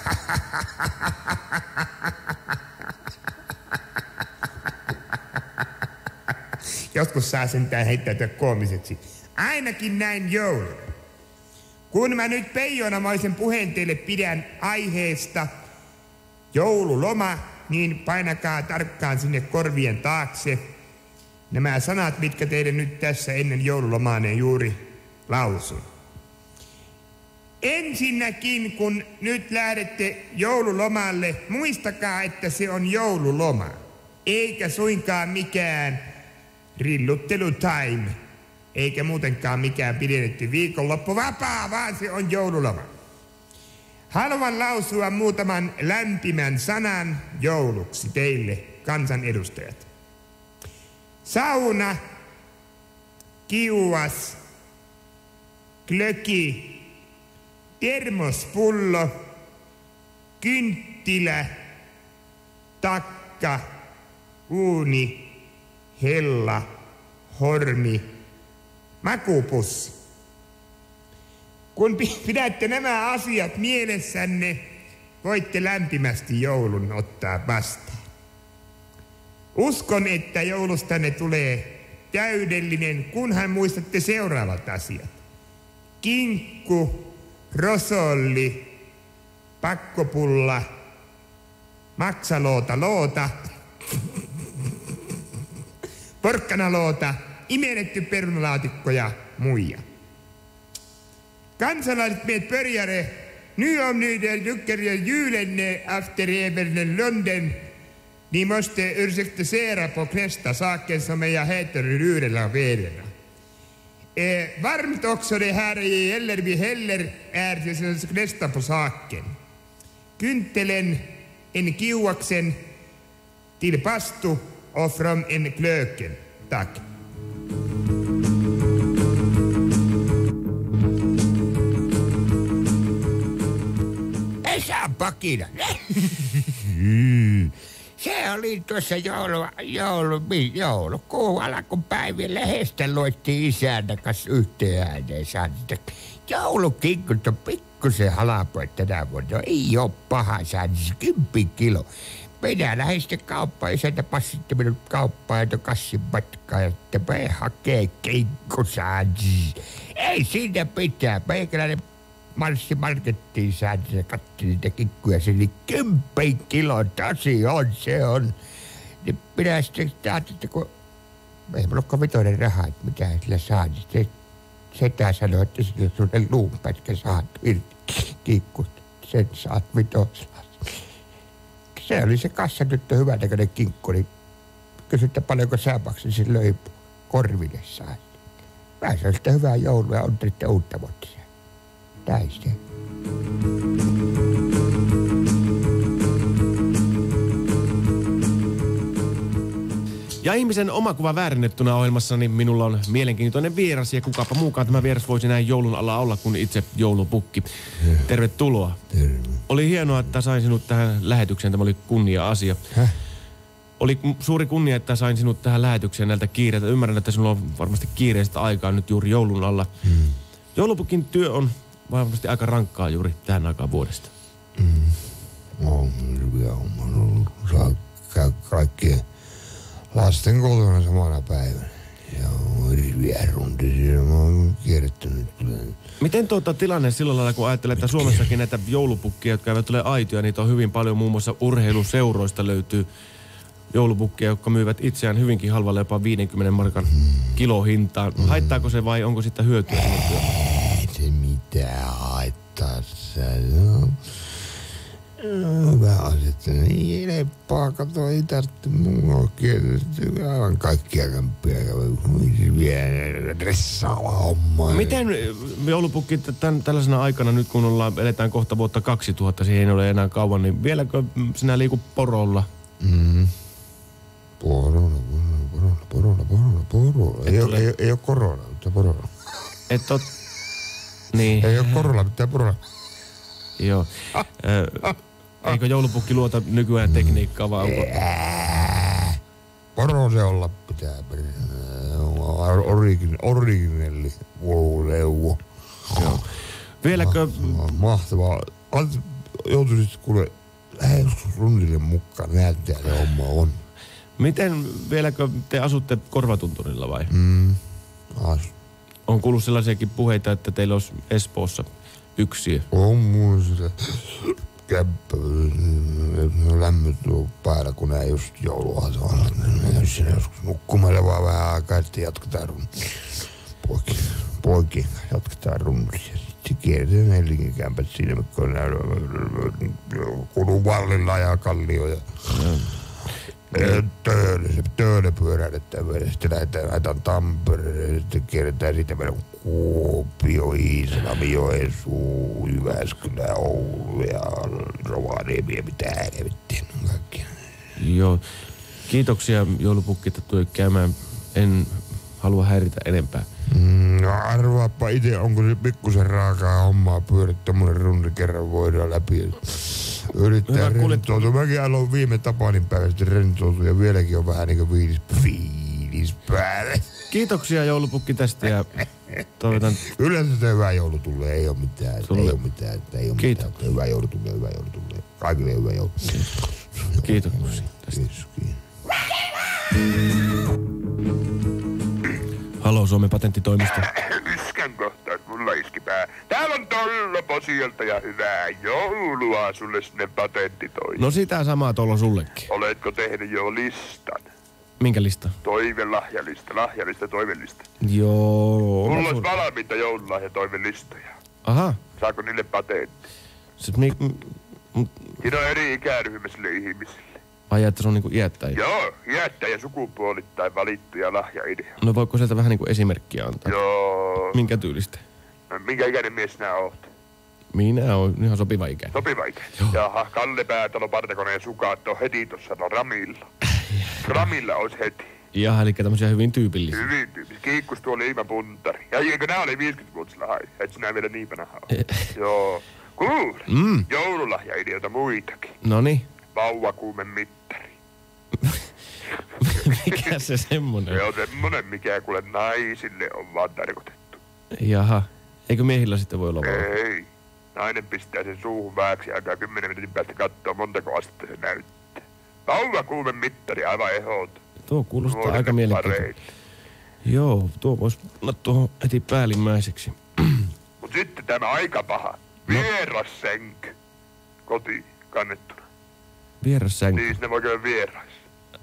Joskus saa sentään heittäytyä koomiseksi. Ainakin näin joulun. Kun mä nyt peijonamoisen puheen teille pidän aiheesta joululoma, niin painakaa tarkkaan sinne korvien taakse nämä sanat, mitkä teille nyt tässä ennen joululomaaneen juuri lausun. Ensinnäkin, kun nyt lähdette joululomalle, muistakaa, että se on joululoma, eikä suinkaan mikään rilluttelu time, eikä muutenkaan mikään pidennetty viikonloppuvapaa, vaan se on joululoma. Haluan lausua muutaman lämpimän sanan jouluksi teille, kansanedustajat. Sauna, kiuas, glöki, termospullo, kynttilä, takka, uuni, hella, hormi, makupussi. Kun pidätte nämä asiat mielessänne, voitte lämpimästi joulun ottaa vastaan. Uskon, että joulustanne tulee täydellinen, kunhan muistatte seuraavat asiat. Kinkku, rosolli, pakkopulla, maksaloota, porkkanaloota, imennetty perunalaatikko ja muija. Kansalaiset med börjare, nu om ni tycker julen efter även London, ni måste ursäkta på nästa saken som jag heter Rurela och Vedena. Varmt också det här i Ellerby heller är det nästa på saken. Kyntelen, en kiuaksen till pastu och från en klöken. Tack. Esa pakina. Se oli tuossa joulukuun alkupäivien lehdestä luettiin isäntä kanssa yhteen ääneen. Joulukinkut on pikkusen halpoja tänä vuonna. Ei oo paha saada 10 kilo. Minä lähdin sitten kauppaan. Isäntä passitti minut kauppaan ja kassin matkaa. Ja sitten me hakee kinkkusaan. Ei siinä pitää. Meikäläinen marssi markettiin säännössä ja katsi niitä kinkkuja. Se oli 10 kiloa. Tosi on, se on. Niin minä sitten ajattelin, että kun ei mulla ole vitoinen rahaa, että mitä sillä saa. Niin setä sanoi, että sillä on sellainen luunpätkä saat irti kinkkusta. Sen saat vitosella. Se oli se kassatyttö hyvänäköinen kinkku, niin kysyi, että paljonko sä maksin sen löi korville saa. Mä sanoin, että hyvää joulua ja onttelitte uutta vuotta. Näin se. Ja ihmisen omakuva väärennettynä ohjelmassa, niin minulla on mielenkiintoinen vieras. Ja kukapa muukaan tämä vieras voisi näin joulun alla olla kuin itse joulupukki. Tervetuloa. Terve. Oli hienoa, että sain sinut tähän lähetykseen. Tämä oli kunnia-asia. Oli suuri kunnia, että sain sinut tähän lähetykseen näiltä kiireitä. Ymmärrän, että sinulla on varmasti kiireistä aikaa nyt juuri joulun alla. Joulupukin työ on varmasti aika rankkaa juuri tähän aikaan vuodesta. On hirveä homma. Saa kaikkien lasten kotona samana päivänä. Ja on hirveä rundi. Mä oon kierrättänyt. Miten tilanne sillä lailla, kun ajattelee, että Suomessakin näitä joulupukkia, jotka eivät ole aitoja, niitä on hyvin paljon. Muun muassa urheiluseuroista löytyy joulupukkia, jotka myyvät itseään hyvinkin halvalle, jopa 50 markan kilohintaan. Haittaako se vai onko sitä hyötyä? Ei se mitään haittaa. Hyvä asia. Niin lepaa, kato, ei tarvitse mun oikein. Aivan kaikkia kämppiä. Vielä dressaava homma. Miten joulupukki tällaisena aikana, nyt kun eletään kohta vuotta 2000, siihen ei ole enää kauan, niin vieläkö sinä liiku porolla? Porolla. Ei ole korona, mutta porolla. Et oo... Niin. Ei ole korona, mutta porolla. Joo. Eikö joulupukki luota nykyään tekniikkaa vai onko? Poro se olla pitää. Originelli joululeuvo. Joo. Vieläkö... Mahtavaa. Joutuisit kuule joskus rundille mukaan. Näyttää se homma on. Miten vieläkö te asutte Korvatunturilla vai? On kuullut sellaisiakin puheita, että teillä olisi Espoossa yksiö. On mun sitä kämppä. Lämmöt on päällä, kun nää just joulua tuolla. Jos sinä joskus nukkumelle vaan vähän aikaa, että jatketaan poikin jatketaan rundia. Sitten kierretään Helsingin kämpät siinä, kun on kuluvallilla ja kallioja. Töölö pyörähdetään vielä. Sitten lähdetään Tampereen. Sitten kierretään siitä meidän Kuopio, Iisalmi, Joensuu, Jyväskylä, Oulu ja Rovaniemi ja mitä helvettiä kaikkia. Joo. Kiitoksia joulupukki, että tuli käymään. En halua häiritä enempää. No arvaappa itse, onko se pikkusen raakaa hommaa pyörät tommonen rundi kerran voidaan läpi. Yrittää rentoutua. Mäkin aloin viime Tapanin päivästä rentoutua ja vieläkin on vähän niinku fiilis päälle. Kiitoksia joulupukki tästä ja toivotan... Yleensä hyvä joulu tulee, ei oo mitään. Ei oo mitään. Hyvä joulu tulee. Kaikille hyvää joulua. Kiitos tästä. Halo, Suomen patenttitoimisto. Yskän kohtaus, mulla iski pää. Täällä on Tollo sieltä ja hyvää joulua sulle sinne patenttitoimistoon. No sitä samaa tuolla sullekin. Oletko tehnyt jo listan? Minkä lista? Lahjalista, toivelista. Joo. Mulla olisi valmiita joululahjatoivelistoja. Aha. Saako niille patentti? Siinä on eri ikäryhmäisille ihmisille. Ai, että se on niinku iättäjä? Joo, iättäjä sukupuolittain valittuja lahjaidea. No voiko sieltä vähän niinku esimerkkiä antaa? Joo. Minkä tyylistä? No, minkä ikäinen mies sinä oot? Minä oon ihan sopiva ikäinen. Sopiva ikäinen? Jaha, Kalle Päätalo, Partakoneen sukat on heti tossa Ramilla. Ramilla olisi heti. Jaha, eli tämmöisiä hyvin tyypillisiä. Hyvin tyypillisiä. Kiikkus tuolla Iimapuntari. Ja eikö nää oli 50-vuotisella hai? Et sinä vielä niin vanha Joo. Kuule, joululahjaideoita muitakin. Noniin. Vauvakuumen mittari. Mikä se semmonen? Se on semmonen, mikä kuule naisille on vaan tarkoitettu. Jaha. Eikö miehillä sitten voi olla vauva? Ei. Nainen pistää sen suuhun vähäksi aikaa 10 minuutin päästä kattoo montako astetta se näyttää. Vauvakuumen mittari, aivan ehdoton. Tuo kuulostaa aika mielenkiintoista. Joo, tuo voisi olla tuohon heti päällimmäiseksi. Mut sitten tämä aika paha. Vierassänky. Kotiin kannettuna. Vierassänky? Niin, ne voi käydä vierais.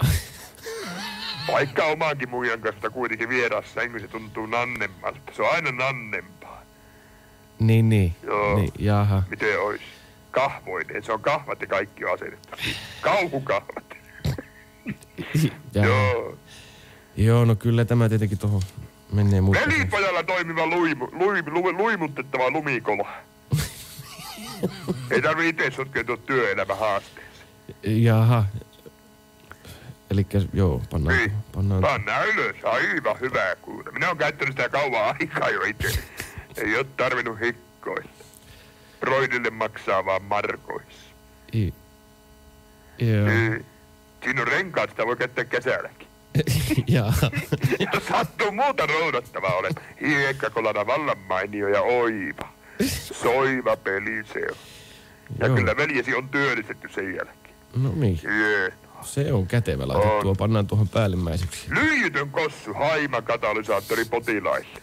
Vaikka omaankin muijan kanssa kuitenkin vierassänky, se tuntuu nannemmalta. Se on aina nannempaa. Niin. Joo. Niin, jaha. Miten ois? Kahvoinen. Se on kahvat ja kaikki on asennettu. Kauhukahvat. Joo. Joo, no kyllä tämä tietenkin tuohon menee mukaan. Velipojalla toimiva luimutettava lumikola. Ei tarvitse itse sotkeutua työelämän haasteeseen. Jaha. Elikkä joo, pannaan. Pannaan ylös. Aivan hyvää kuulla. Minä oon käyttänyt sitä kauan aikaa jo itse. Ei oo tarvinnut hikkoilla. Broidille maksaa vaan markoissa. Joo. Siinä on renkaat, sitä voi käyttää kesälläkin. Jaha. Ja sattuu muuta roudattavaa ole. Hiekkakolana vallan mainio ja oiva. Soiva peli se on. Ja kyllä veljesi on työllistetty sen jälkeen. No niin. Se on kätevä laite. Tuo pannaan tuohon päällimmäiseksi. Lyijytön kossu haimakatalysaatori potilaille.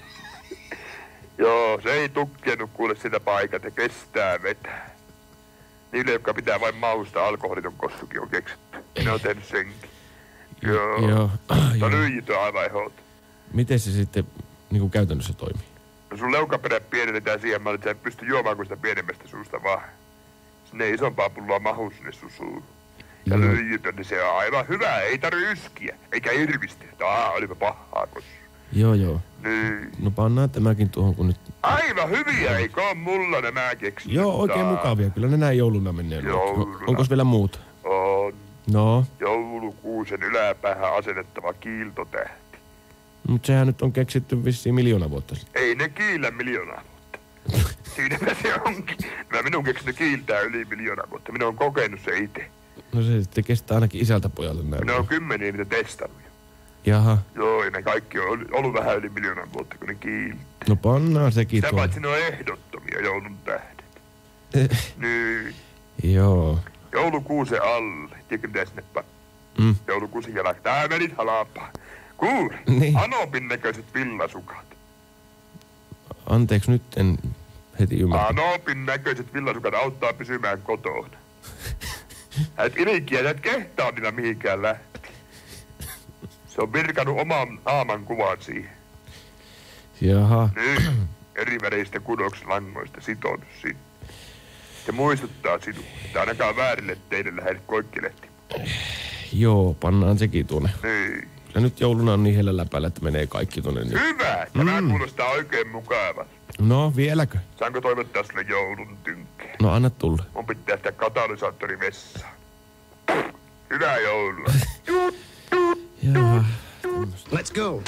Joo, se ei tukkenut kuule sitä paikat ja kestää vetää. Niille, jotka pitää vain mausta, alkoholiton kossukin on keksitty. Minä oon tehnyt senkin. Joo. Mutta lyijytön aivan ehdoton. Miten se sitten niin käytännössä toimii? No sun leukaperät pienennetään siihen, että sä et pysty juomaan kuin sitä pienemmästä suusta vaan. Sinne isompaa pulloa mahuu sinne sun suuhun. Ja lyijytön, niin se on aivan hyvä. Ei tarvi yskiä, eikä irvistä. Olipa pahaa kossu. Joo. Niin. No pannaan tämäkin tuohon, kun nyt... Aivan hyviä, eikö ole mulla nämä keksit? Joo, oikein mukavia. Kyllä ne näin jouluna menee. Onko vielä muuta? On. No? Joulukuusen yläpäähän asennettava kiiltotähti. Mut sehän nyt on keksitty vissiin 1 000 000 vuotta sitten. Ei ne kiillä 1 000 000 vuotta. Siinäpä se onkin. Minun keksinyt kiiltää yli 1 000 000 vuotta. Minä olen kokenut se itse. No se sitten kestää ainakin isältä pojalle näin. Minä olen 10 niitä testannut jo. Jaha. Joo, ja ne kaikki on ollut vähän yli 1 000 000 vuotta, kun ne kiiltää. No pannaan sekin sitä tuolla. Paitsi ne on ehdottomia joulun tähdet. Niin. Joo. Joulukuusen alle. Tiedätkö mitä sinne Joulukuusen jälkeen. Tää menit halapaa. Kuule, niin. Anopin näköiset villasukat. Anteeksi, nyt en heti ymmärrä. Anopin näköiset villasukat auttaa pysymään kotona. Et ilikiä, et kehtaa niillä mihinkään lähteä. Se on virkannut oman aaman kuvan siihen. Jaha. Niin, eri väreistä kudokslangoista sitonut sinne. Se muistuttaa sinua, että ainakaan väärille teille lähdet koikkilehti. Joo, pannaan sekin tuonne. Niin. Ja nyt jouluna on niin hellä päällä, että menee kaikki tuonne. Hyvä! Tämä kuulostaa oikein mukavalta. No, vieläkö? Saanko toivottaa sulle joulun tynkkeen? No, anna tulla. Mun pitää sitä katalysaattori vessaan. Hyvää joulua. Jaha. Let's go.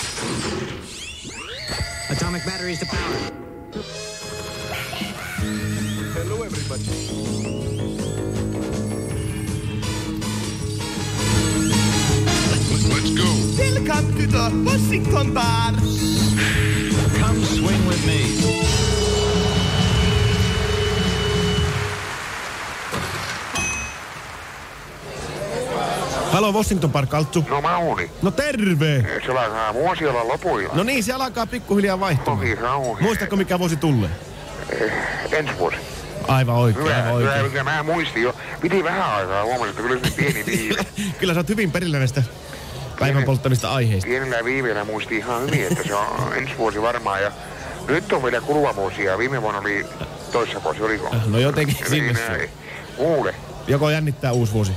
Atomic batteries to power. Hello everybody. Let's go. Welcome to the Washington Bar. Come swing with me. Halo Washington Park, Kaltsu. No Mauni. No terve! Se alkaa vuosi olla lopuilla. No niin, se alkaa pikkuhiljaa vaihtumaan. Ohi, rauhi. Muistatko mikä vuosi tulee? Ensi vuosi. Aivan oikein, aivan oikein. Hyvä, mä muistin jo. Piti vähän aikaa, huomasin, että kyllä se pieni viive. Kyllä sä oot hyvin perillä näistä päivän polttamista aiheista. Pienellä viiveellä muistin ihan hyvin, että se on ensi vuosi varmaan. Ja nyt on vielä kuluva vuosi ja viime vuonna oli toissa vuosi, oliko? No jotenkin sinne se. Kuule. Joko jännittää uusi vuosi?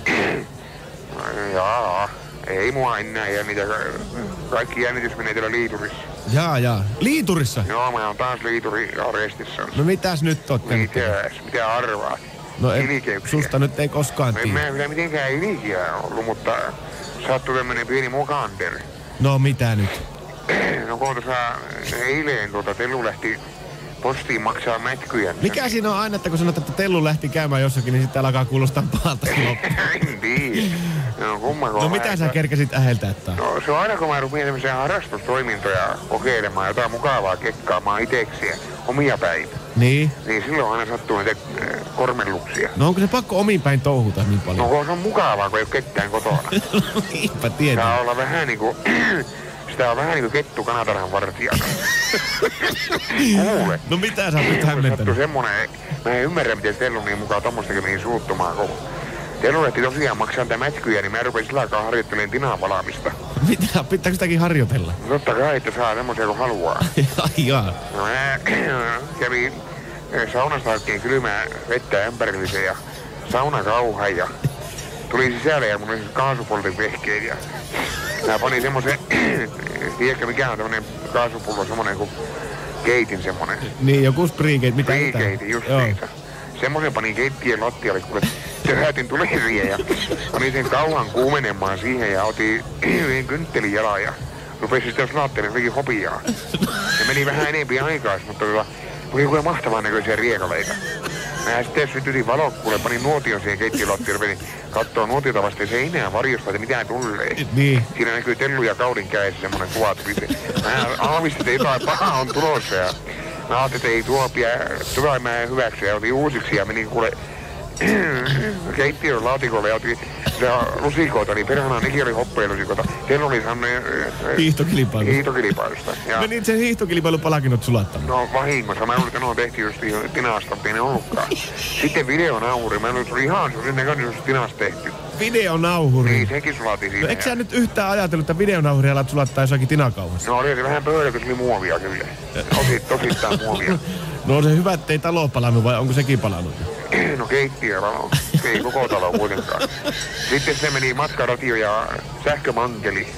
Jaa, ei mua enää jännitä. Kaikki jännitys menee täällä liiturissa. Jaa. Liiturissa? Joo, mä oon taas liituriarestissa. No mitäs nyt oot tehnyt? Mitä arvaat? No susta nyt ei koskaan tiedä. Mä en kyllä mitenkään ilikiä ollut, mutta sattui tämmönen pieni mokander. No mitä nyt? No kun tuossa eilen Tellu lähti postiin maksaa mätkyjä. Mikä siinä on aina, että kun sanot, että Tellu lähti käymään jossakin, niin sitten alkaa kuulostaa pahalta loppuun? En tiedä. No mitä sä kerkäsit äheltää taas? No se on aina, kun mä rupean tämmöisiä harrastustoimintoja kokeilemaan, jotain mukavaa kekkaamaan iteksiä, omia päin. Niin? Niin silloin aina sattuu niitä kormelluksia. No onko se pakko omiin päin touhuta niin paljon? No kun se on mukavaa, kun ei ole ketään kotona. Niinpä tietenkin. Sitä on vähän niinku... Sitä on vähän niinku kettu kanatarhan vartijana. Kuule. No mitä sä oot nyt hämmentänyt? Semmonen, mä en ymmärrä miten Tellu niin mukaan tommostakin mihin suuttumaan, kun Tellu lähti tosiaan maksaa niitä mätkyjä, niin mä rupesin sillä aikaa harjoittelemaan tinaa palaamista. Mitä? Pitääkö sitäkin harjoitella? No totta kai, että saa semmosia kun haluaa. Ai jaa. No mä kävin saunasta oikein kylmää vettä ympärillisen ja saunakauhan ja tuli sisälle ja mun oli kaasupoltin vehkeet ja mä panin semmosen, tiedätkö mikä on tämmönen kaasupullo, semmonen kuin keitin semmonen. Niin, joku Springate, mitä Springate, just niitä. Semmosen panin keittien lattialle, kun töhätin tuliriä ja panin sen kauhan kuumenemaan siihen ja otin yhden kynttelin jalan ja rupesin sitä slaattelemaan jotenkin hopiaa. Ja meni vähän enempi aikaa, mutta oli kuule mahtavan näköisiä riekaleita. Mä sitten sytytin valokkuulle, panin nuotion siihen keittiölattiin, rupesin kattoo nuotiota vasten seinään varjosta, että mitään tulee. Niin. Siinä näkyy Tellu ja Kaudin kädessä semmonen kuva. Mä aavistin, että jotain pahaa on tulossa ja mä ajattelin, että ei tuo mä hyväksy ja otin uusiksi ja menin kuule keittiön laatikolle ja otin lusikoita, niin perhana nekin oli hoppeelusikoita. Tellu oli semmonen hiihtokilpailusta. Menit sen hiihtokilpailun palakinnot sulattamaan? No vahingossa. Mä luulen, että ne on tehty just tinasta, mutta ei ne ollutkaan. Sitten videonauhuri. Mä luulen, että se oli ihan sen näköinen, jos tinasta tehty. Videonauhuri? Niin, sekin sulati siinä. No eikö sä nyt yhtään ajatellut, että videonauhuria alat sulattaa jossakin tinakauhassa? No oli se vähän pöydä, kun se oli muovia kyllä. Tosittain muovia. No on se hyvä, ettei talo palannut vai onko sekin palannut? No keittiö palannut. Ei koko talo kuitenkaan. Sitten se meni matkaratio ja sähkömankeli.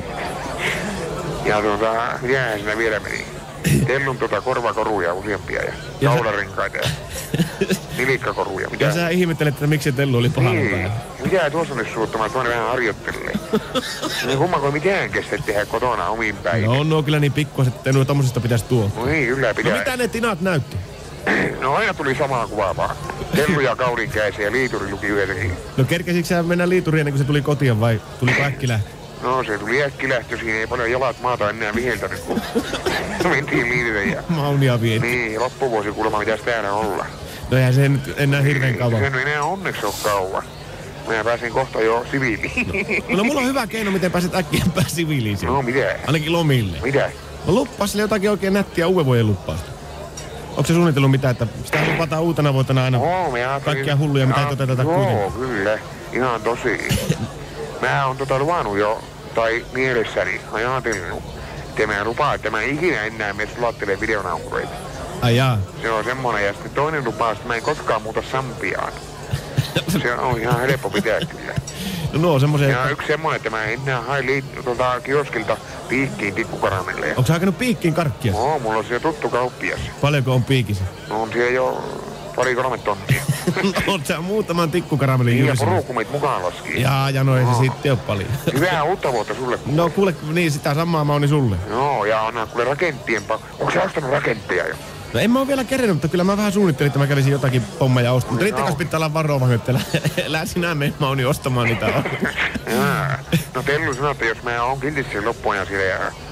Ja mitähän siinä vielä meni? Tellun korvakoruja useampia ja kaularenkaita ja nilikkakoruja. Ja sä ihmettelet, että miksi Tellu oli pahalla päällä. Mitä tuossa nyt suuttamaan, että vähän harjoittelee. Niin kummanko mitään kestä tehdä kotona omiin päin. No kyllä niin pikkuiset, että nuo tommosista pitäisi tuoda. No niin, kyllä pitää. No mitä ne tinat näytti? No aina tuli samaa kuvaa vaan. Tellu ja Kaudin käisiä ja liituri luki yhdessäkin. No kerkesikö sä mennä liituriin ennen kuin se tuli kotiin vai tuliko äkkilähtö? No se tuli äkkilähtö, siinä ei paljon jalat maata enää viheltänyt, kun mentiin liitille ja... Maunia vietti. Niin, loppuvuosi kuulemma pitäisi täällä olla. No eihän se nyt enää hirveän kauan. Se ei enää onneksi ole kauan. Mä pääsin kohta jo siviiliin. No mulla on hyvä keino, miten pääset äkkiämpää siviiliin. No mitä? Ainakin lomille. Mitä? No luppas sille jotakin oikein nättiä uuden vuoden luppausta. Onko se suunnitellut mitään, että sitä lupataan uutena vuotena aina kaikkia hulluja, mitä ei toteuteta kuitenkaan? Joo, kyllä. Ihan tosi. Mä oon luvannut jo, tai mielessäni ajatellut, että mä lupaan, että mä ikinä enää mene sulattelemaan videonauhureita. Ai jaa. Se on semmonen, ja sitten toinen lupaus, että mä en koskaan muuta Sampiaan. Se on ihan helppo pitää kyllä. No semmosia... Ja yksi semmonen, että mä enää hain kioskilta piikkiin tikkukaramelleja. Onko sä hakenut piikkiin karkkia? Oo, mulla on siellä tuttu kauppias. Paljonko on piikissä? No on siellä jo 2-3 tonnia. Oot sä muutaman tikkukaramelin niin, juuri? Ja porukumit mukaan laski. Ja no ei se sitten ole paljon. Hyvää uutta vuotta sulle. No kuule, niin sitä samaa Mauni sulle. Joo, ja anna kuule rakenttien Onko sä ostanut rakentteja jo? No en mä oo vielä kerennyt, mutta kyllä mä vähän suunnittelin, että mä kävisin jotakin pommeja ostamaan. Mutta riittäkäs pitää olla varovainen, että elää sinä mene Mauni ostamaan niitä. No Tellu sanoi, että jos mä oon kiltissä loppuajan siellä ja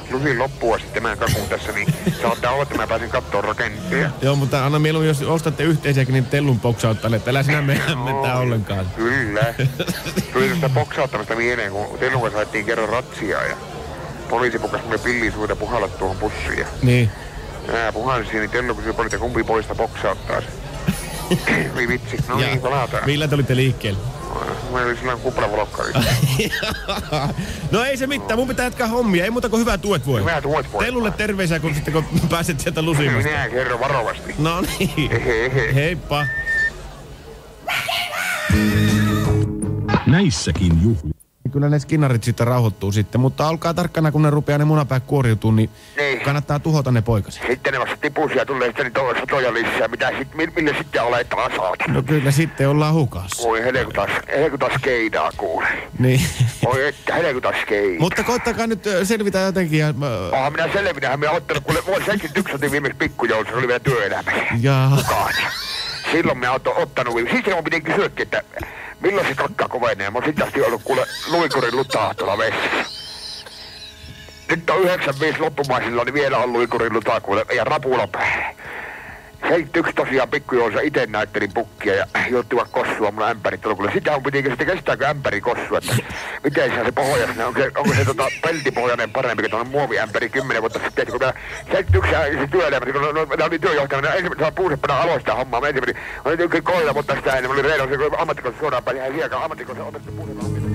Lusin loppua sitten mä kakun tässä, niin saattaa olla, että mä pääsen kattoon rakennuttia. Joo, mutta anna mieluummin, jos ostatte yhteisiäkin, niin tellun boksauttajalle, että älä sinä mentää ollenkaan. Kyllä. Tuli tästä boksauttamista mieleen, kun tellun kanssa haettiin kerran ratsia ja poliisi pukas mulle pillisuita puhalla tuohon bussiin. Niin. Mä puhalsin, niin tellu kysyi poliisi, kumpi poista boksauttaa se. Oi vitsi, no niin, palataan. Millä te olitte liikkeelle? Mä olin silloin kuplavolokkari. No ei se mitään, mun pitää jatkaa hommia. Ei muuta kuin hyvää tuet voi. Hyvää tuet voi. Tellulle terveisiä, kun sitten kun pääset sieltä lusimasta. Minä kerron varovasti. No niin. Heippa. Näissäkin juhlissa. Kyllä ne skinnarit sitten rauhoittuu sitten, mutta olkaa tarkkana, kun ne rupeaa ne munapäät kuoriutuu, niin kannattaa tuhota ne poikaset. Sitten ne vasta tipuisia tulee sitten niitä satoja lisää. Mille sitten olet taas saatan? No kyllä sitten ollaan hukassa. Voi helkutas keidaa kuule. Niin. Voi että helkutas keidaa. Mutta koittakaa nyt selvitä jotenkin. Minä selvinähän. Minä ottanut kuule vuonna 71 otin viimeksi pikkujoulussa, se oli vielä työelämässä. Mukaan. Silloin minä ottanut viimeksi. Siis on piti kysyäkin, että milloin se kakka kovenee? Mä oon sitten asti ollut kuule luikurin lutaa tuolla vessassa. Nyt on 95 loppumaisilla, niin vielä on luikurin lutaa kuule ja rapula päälle. 71 tosiaan pikkujoulussa ite näyttelin pukkia ja juttuvat kossua mun ämpärit tuolla kuule. Sitä on pitikin sitten kestääkö ämpäri kossua, että miten se pohjassa, onko se peltipohjainen parempi kuin tuonne muoviämpäri 10 vuotta sitten. Kun mä 71 se työelämässä, kun mä olin työjohtajana, ensimmäisenä saa puuseppana aloista hommaa. Mä ensimmäinen, mä olin yksi 3 vuotta sitä ennen, mä olin reilu, kun ammattikoulussa suoraan pääsin ihan liekaan ammattikoulussa otettu puuseppana hommia.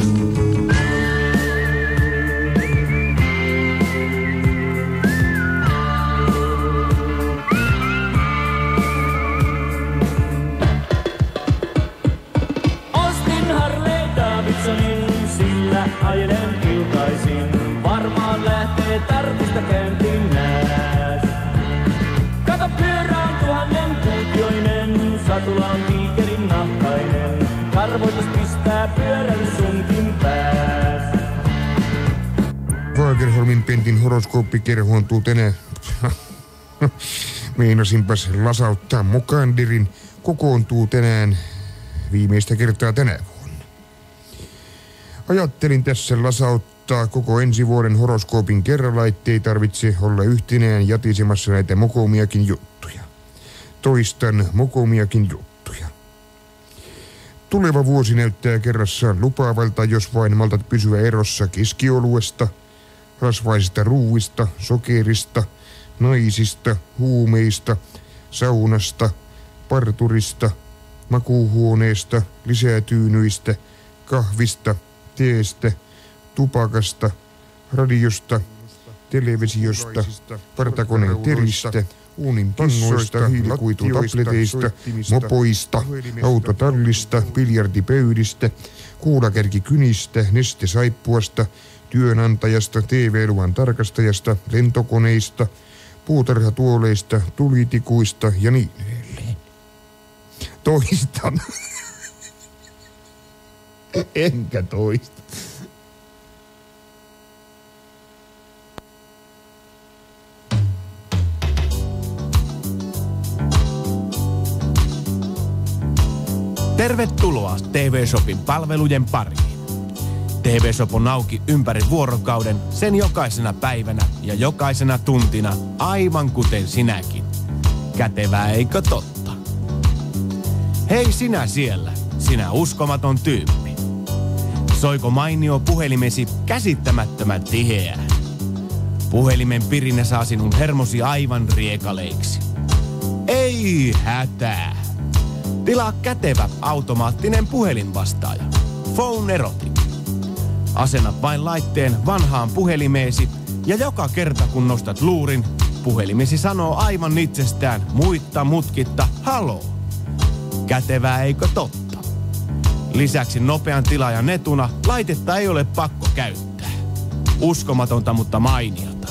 Sillä ajelen iltaisin, varmaan lähtee Tartusta käyntiin nääs. Kato pyörä on 1000 kuutioinen, satula on tiikerin nahkainen. Karvoitus pistää pyörän sunkin pääs. Fagerholmin Pentin horoskooppikerhoontuu tänään. Meinasinpas lasauttaa Mokanderin. Kokoontuu tänään viimeistä kertaa tänä vuonna. Ajattelin tässä lasauttaa koko ensi vuoden horoskoopin kerralla, ettei tarvitse olla yhtenään jatisemassa näitä mokomiakin juttuja. Toistan mokomiakin juttuja. Tuleva vuosi näyttää kerrassaan lupaavalta, jos vain maltat pysyä erossa keskioluesta, rasvaisista ruuista, sokerista, naisista, huumeista, saunasta, parturista, makuuhuoneesta, lisätyynyistä, kahvista, teestä, tupakasta, radiosta, televisiosta, partakoneen teristä, uunin pangoista, hiilikuitutableteista, mopoista, autotallista, biljardipöydistä, kuulakärkikynistä, nestesaippuasta, työnantajasta, TV-luvan tarkastajasta, lentokoneista, puutarhatuoleista, tulitikuista ja niin edelleen. Toistan. Enkä toista. Tervetuloa TV-shopin palvelujen pariin. TV-shop on auki ympäri vuorokauden, sen jokaisena päivänä ja jokaisena tuntina, aivan kuten sinäkin. Kätevää, eikö totta? Hei sinä siellä, sinä uskomaton tyyppi. Soiko mainio puhelimesi käsittämättömän tiheään? Puhelimen pirinä saa sinun hermosi aivan riekaleiksi. Ei hätää. Tilaa kätevä automaattinen puhelinvastaaja. Phone Erotic. Asenna vain laitteen vanhaan puhelimeesi ja joka kerta kun nostat luurin, puhelimesi sanoo aivan itsestään muitta mutkitta haloo. Kätevää, eikö totta? Lisäksi nopean tilaajan etuna laitetta ei ole pakko käyttää. Uskomatonta, mutta mainiota.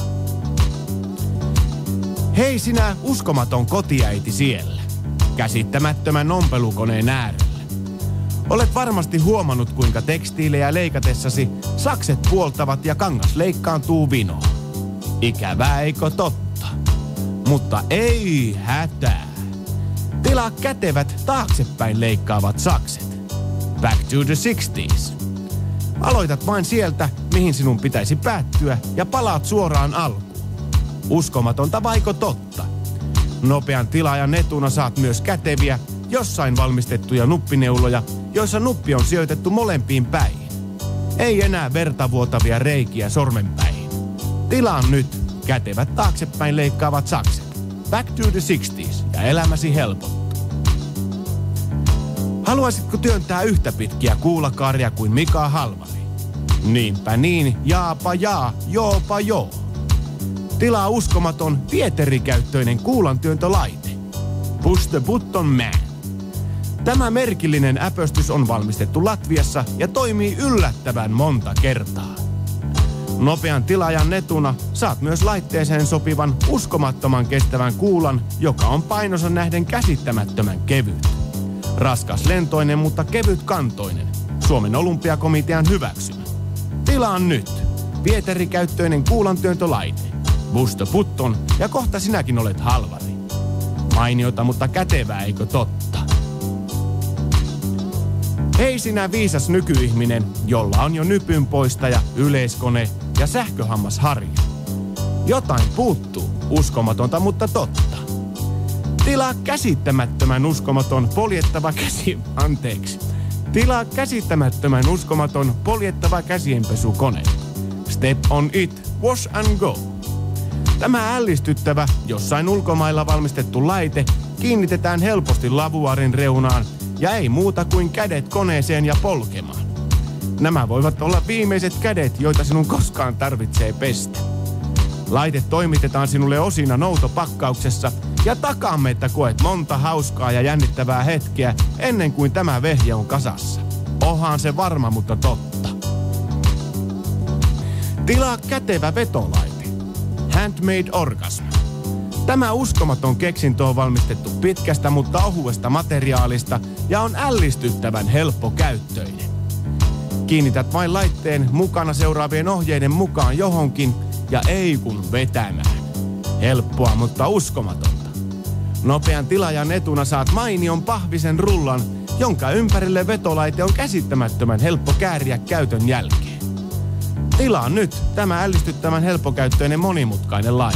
Hei sinä uskomaton kotiäiti siellä, käsittämättömän ompelukoneen äärellä. Olet varmasti huomannut, kuinka tekstiilejä leikatessasi sakset puoltavat ja kangas leikkaantuu vinoon. Ikävää, eikö totta? Mutta ei hätää. Tilaa kätevät taaksepäin leikkaavat sakset. Back to the 60s. Aloitat vain sieltä, mihin sinun pitäisi päättyä ja palaat suoraan alkuun. Uskomatonta vaiko totta? Nopean tilaajan etuna saat myös käteviä, jossain valmistettuja nuppineuloja, joissa nuppi on sijoitettu molempiin päihin. Ei enää vertavuotavia reikiä sormenpäihin. Tilaa nyt kätevät taaksepäin leikkaavat sakset. Back to the 60s ja elämäsi helpottuu. Haluaisitko työntää yhtä pitkiä kuulakaaria kuin Mika Halvari? Niinpä niin, jaapa jaa, joopa joo. Tilaa uskomaton Pieteri-käyttöinen kuulantyöntölaite. Push the button man. Tämä merkillinen äpöstys on valmistettu Latviassa ja toimii yllättävän monta kertaa. Nopean tilaajan etuna saat myös laitteeseen sopivan uskomattoman kestävän kuulan, joka on painonsa nähden käsittämättömän kevyt. Raskas lentoinen, mutta kevyt kantoinen. Suomen olympiakomitean hyväksymä. Tilaa nyt. Pieteri-käyttöinen kuulantyöntölaite. Busto Putton ja kohta sinäkin olet Halvari. Mainiota, mutta kätevää, eikö totta? Hei sinä viisas nykyihminen, jolla on jo nypynpoistaja, yleiskone ja sähköhammasharja. Jotain puuttuu, uskomatonta, mutta totta. Tilaa käsittämättömän uskomaton poljettava Tilaa käsittämättömän uskomaton poljettava käsienpesukone. Step on it, wash and go. Tämä ällistyttävä, jossain ulkomailla valmistettu laite kiinnitetään helposti lavuaarin reunaan ja ei muuta kuin kädet koneeseen ja polkemaan. Nämä voivat olla viimeiset kädet, joita sinun koskaan tarvitsee pestä. Laite toimitetaan sinulle osina noutopakkauksessa ja takaamme, että koet monta hauskaa ja jännittävää hetkeä ennen kuin tämä vehje on kasassa. Onhan se varma, mutta totta. Tilaa kätevä vetolaite. Handmade Orgasm. Tämä uskomaton keksintö on valmistettu pitkästä, mutta ohuesta materiaalista ja on ällistyttävän helppokäyttöinen. Kiinnität vain laitteen mukana seuraavien ohjeiden mukaan johonkin ja ei kun vetämään. Helppoa, mutta uskomatonta. Nopean tilaajan etuna saat mainion pahvisen rullan, jonka ympärille vetolaite on käsittämättömän helppo kääriä käytön jälkeen. Tilaa nyt tämä ällistyttävän helppokäyttöinen monimutkainen laite.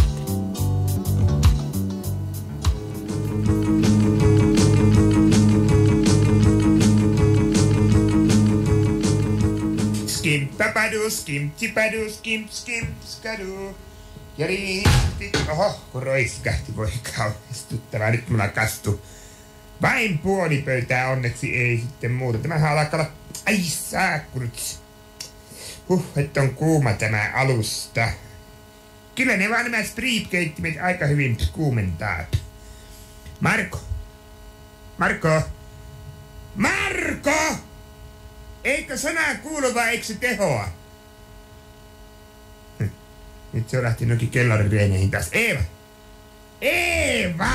Skimpapadu, skimtsipadu, skimskadu. Ja oho, kun roiskahti, voi kauhistuttavaa. Nyt mulla kastu vain puoli pöytää, onneksi ei sitten muuta. Tämähän alkaa olla, ai saakkurit. Että on kuuma tämä alusta. Kyllä ne vaan nämä streetkeittimet aika hyvin kuumentaa. Marko! Eikö sanaa kuulu vai eikö se tehoa? Nyt se on lähti nokin kellarireeneihin taas. Eeva!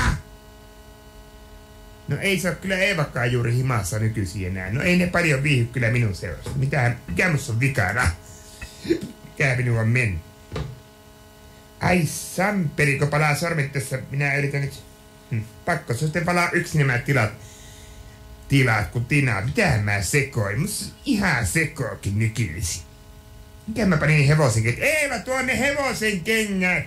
No ei se ole kyllä Eevakaan juuri himassa nykyisin enää. No ei ne paljon viihy kyllä minun seurassa. Mikä musta on vikana? Mikä minua on mennyt? Ai samperi, kun palaa sormet tässä. Minä yritän nyt... Pakko se sitten palaa yksin nämä tilat kun tinaa. Mitähän mä sekoin? Musta ihan sekookin nykyisin. Mikä mä panin hevosen kengät? Eeva, tuo ne hevosen kengät!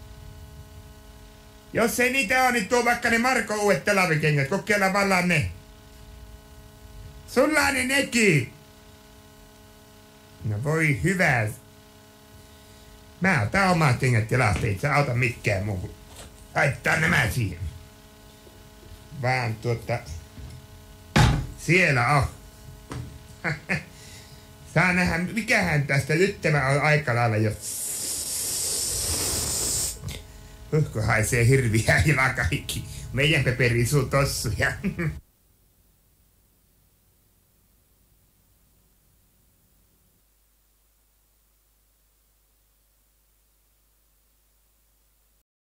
Jos ei niitä ole, niin tuo vaikka ne Marko uudet talvikengät. Kokeillaan vallaan ne. Sulla ne nekin! No voi hyvä. Mä otan omat kengät ja lahteet. Sä auta mitkään muuhun. Laittaa nämä siihen. Vaan siellä on. Saa nähdä, mikähän tästä nyt tämä on aika lailla jo. Kun haisee hirviä ja kaikki. Meidän peperi suu tossuja.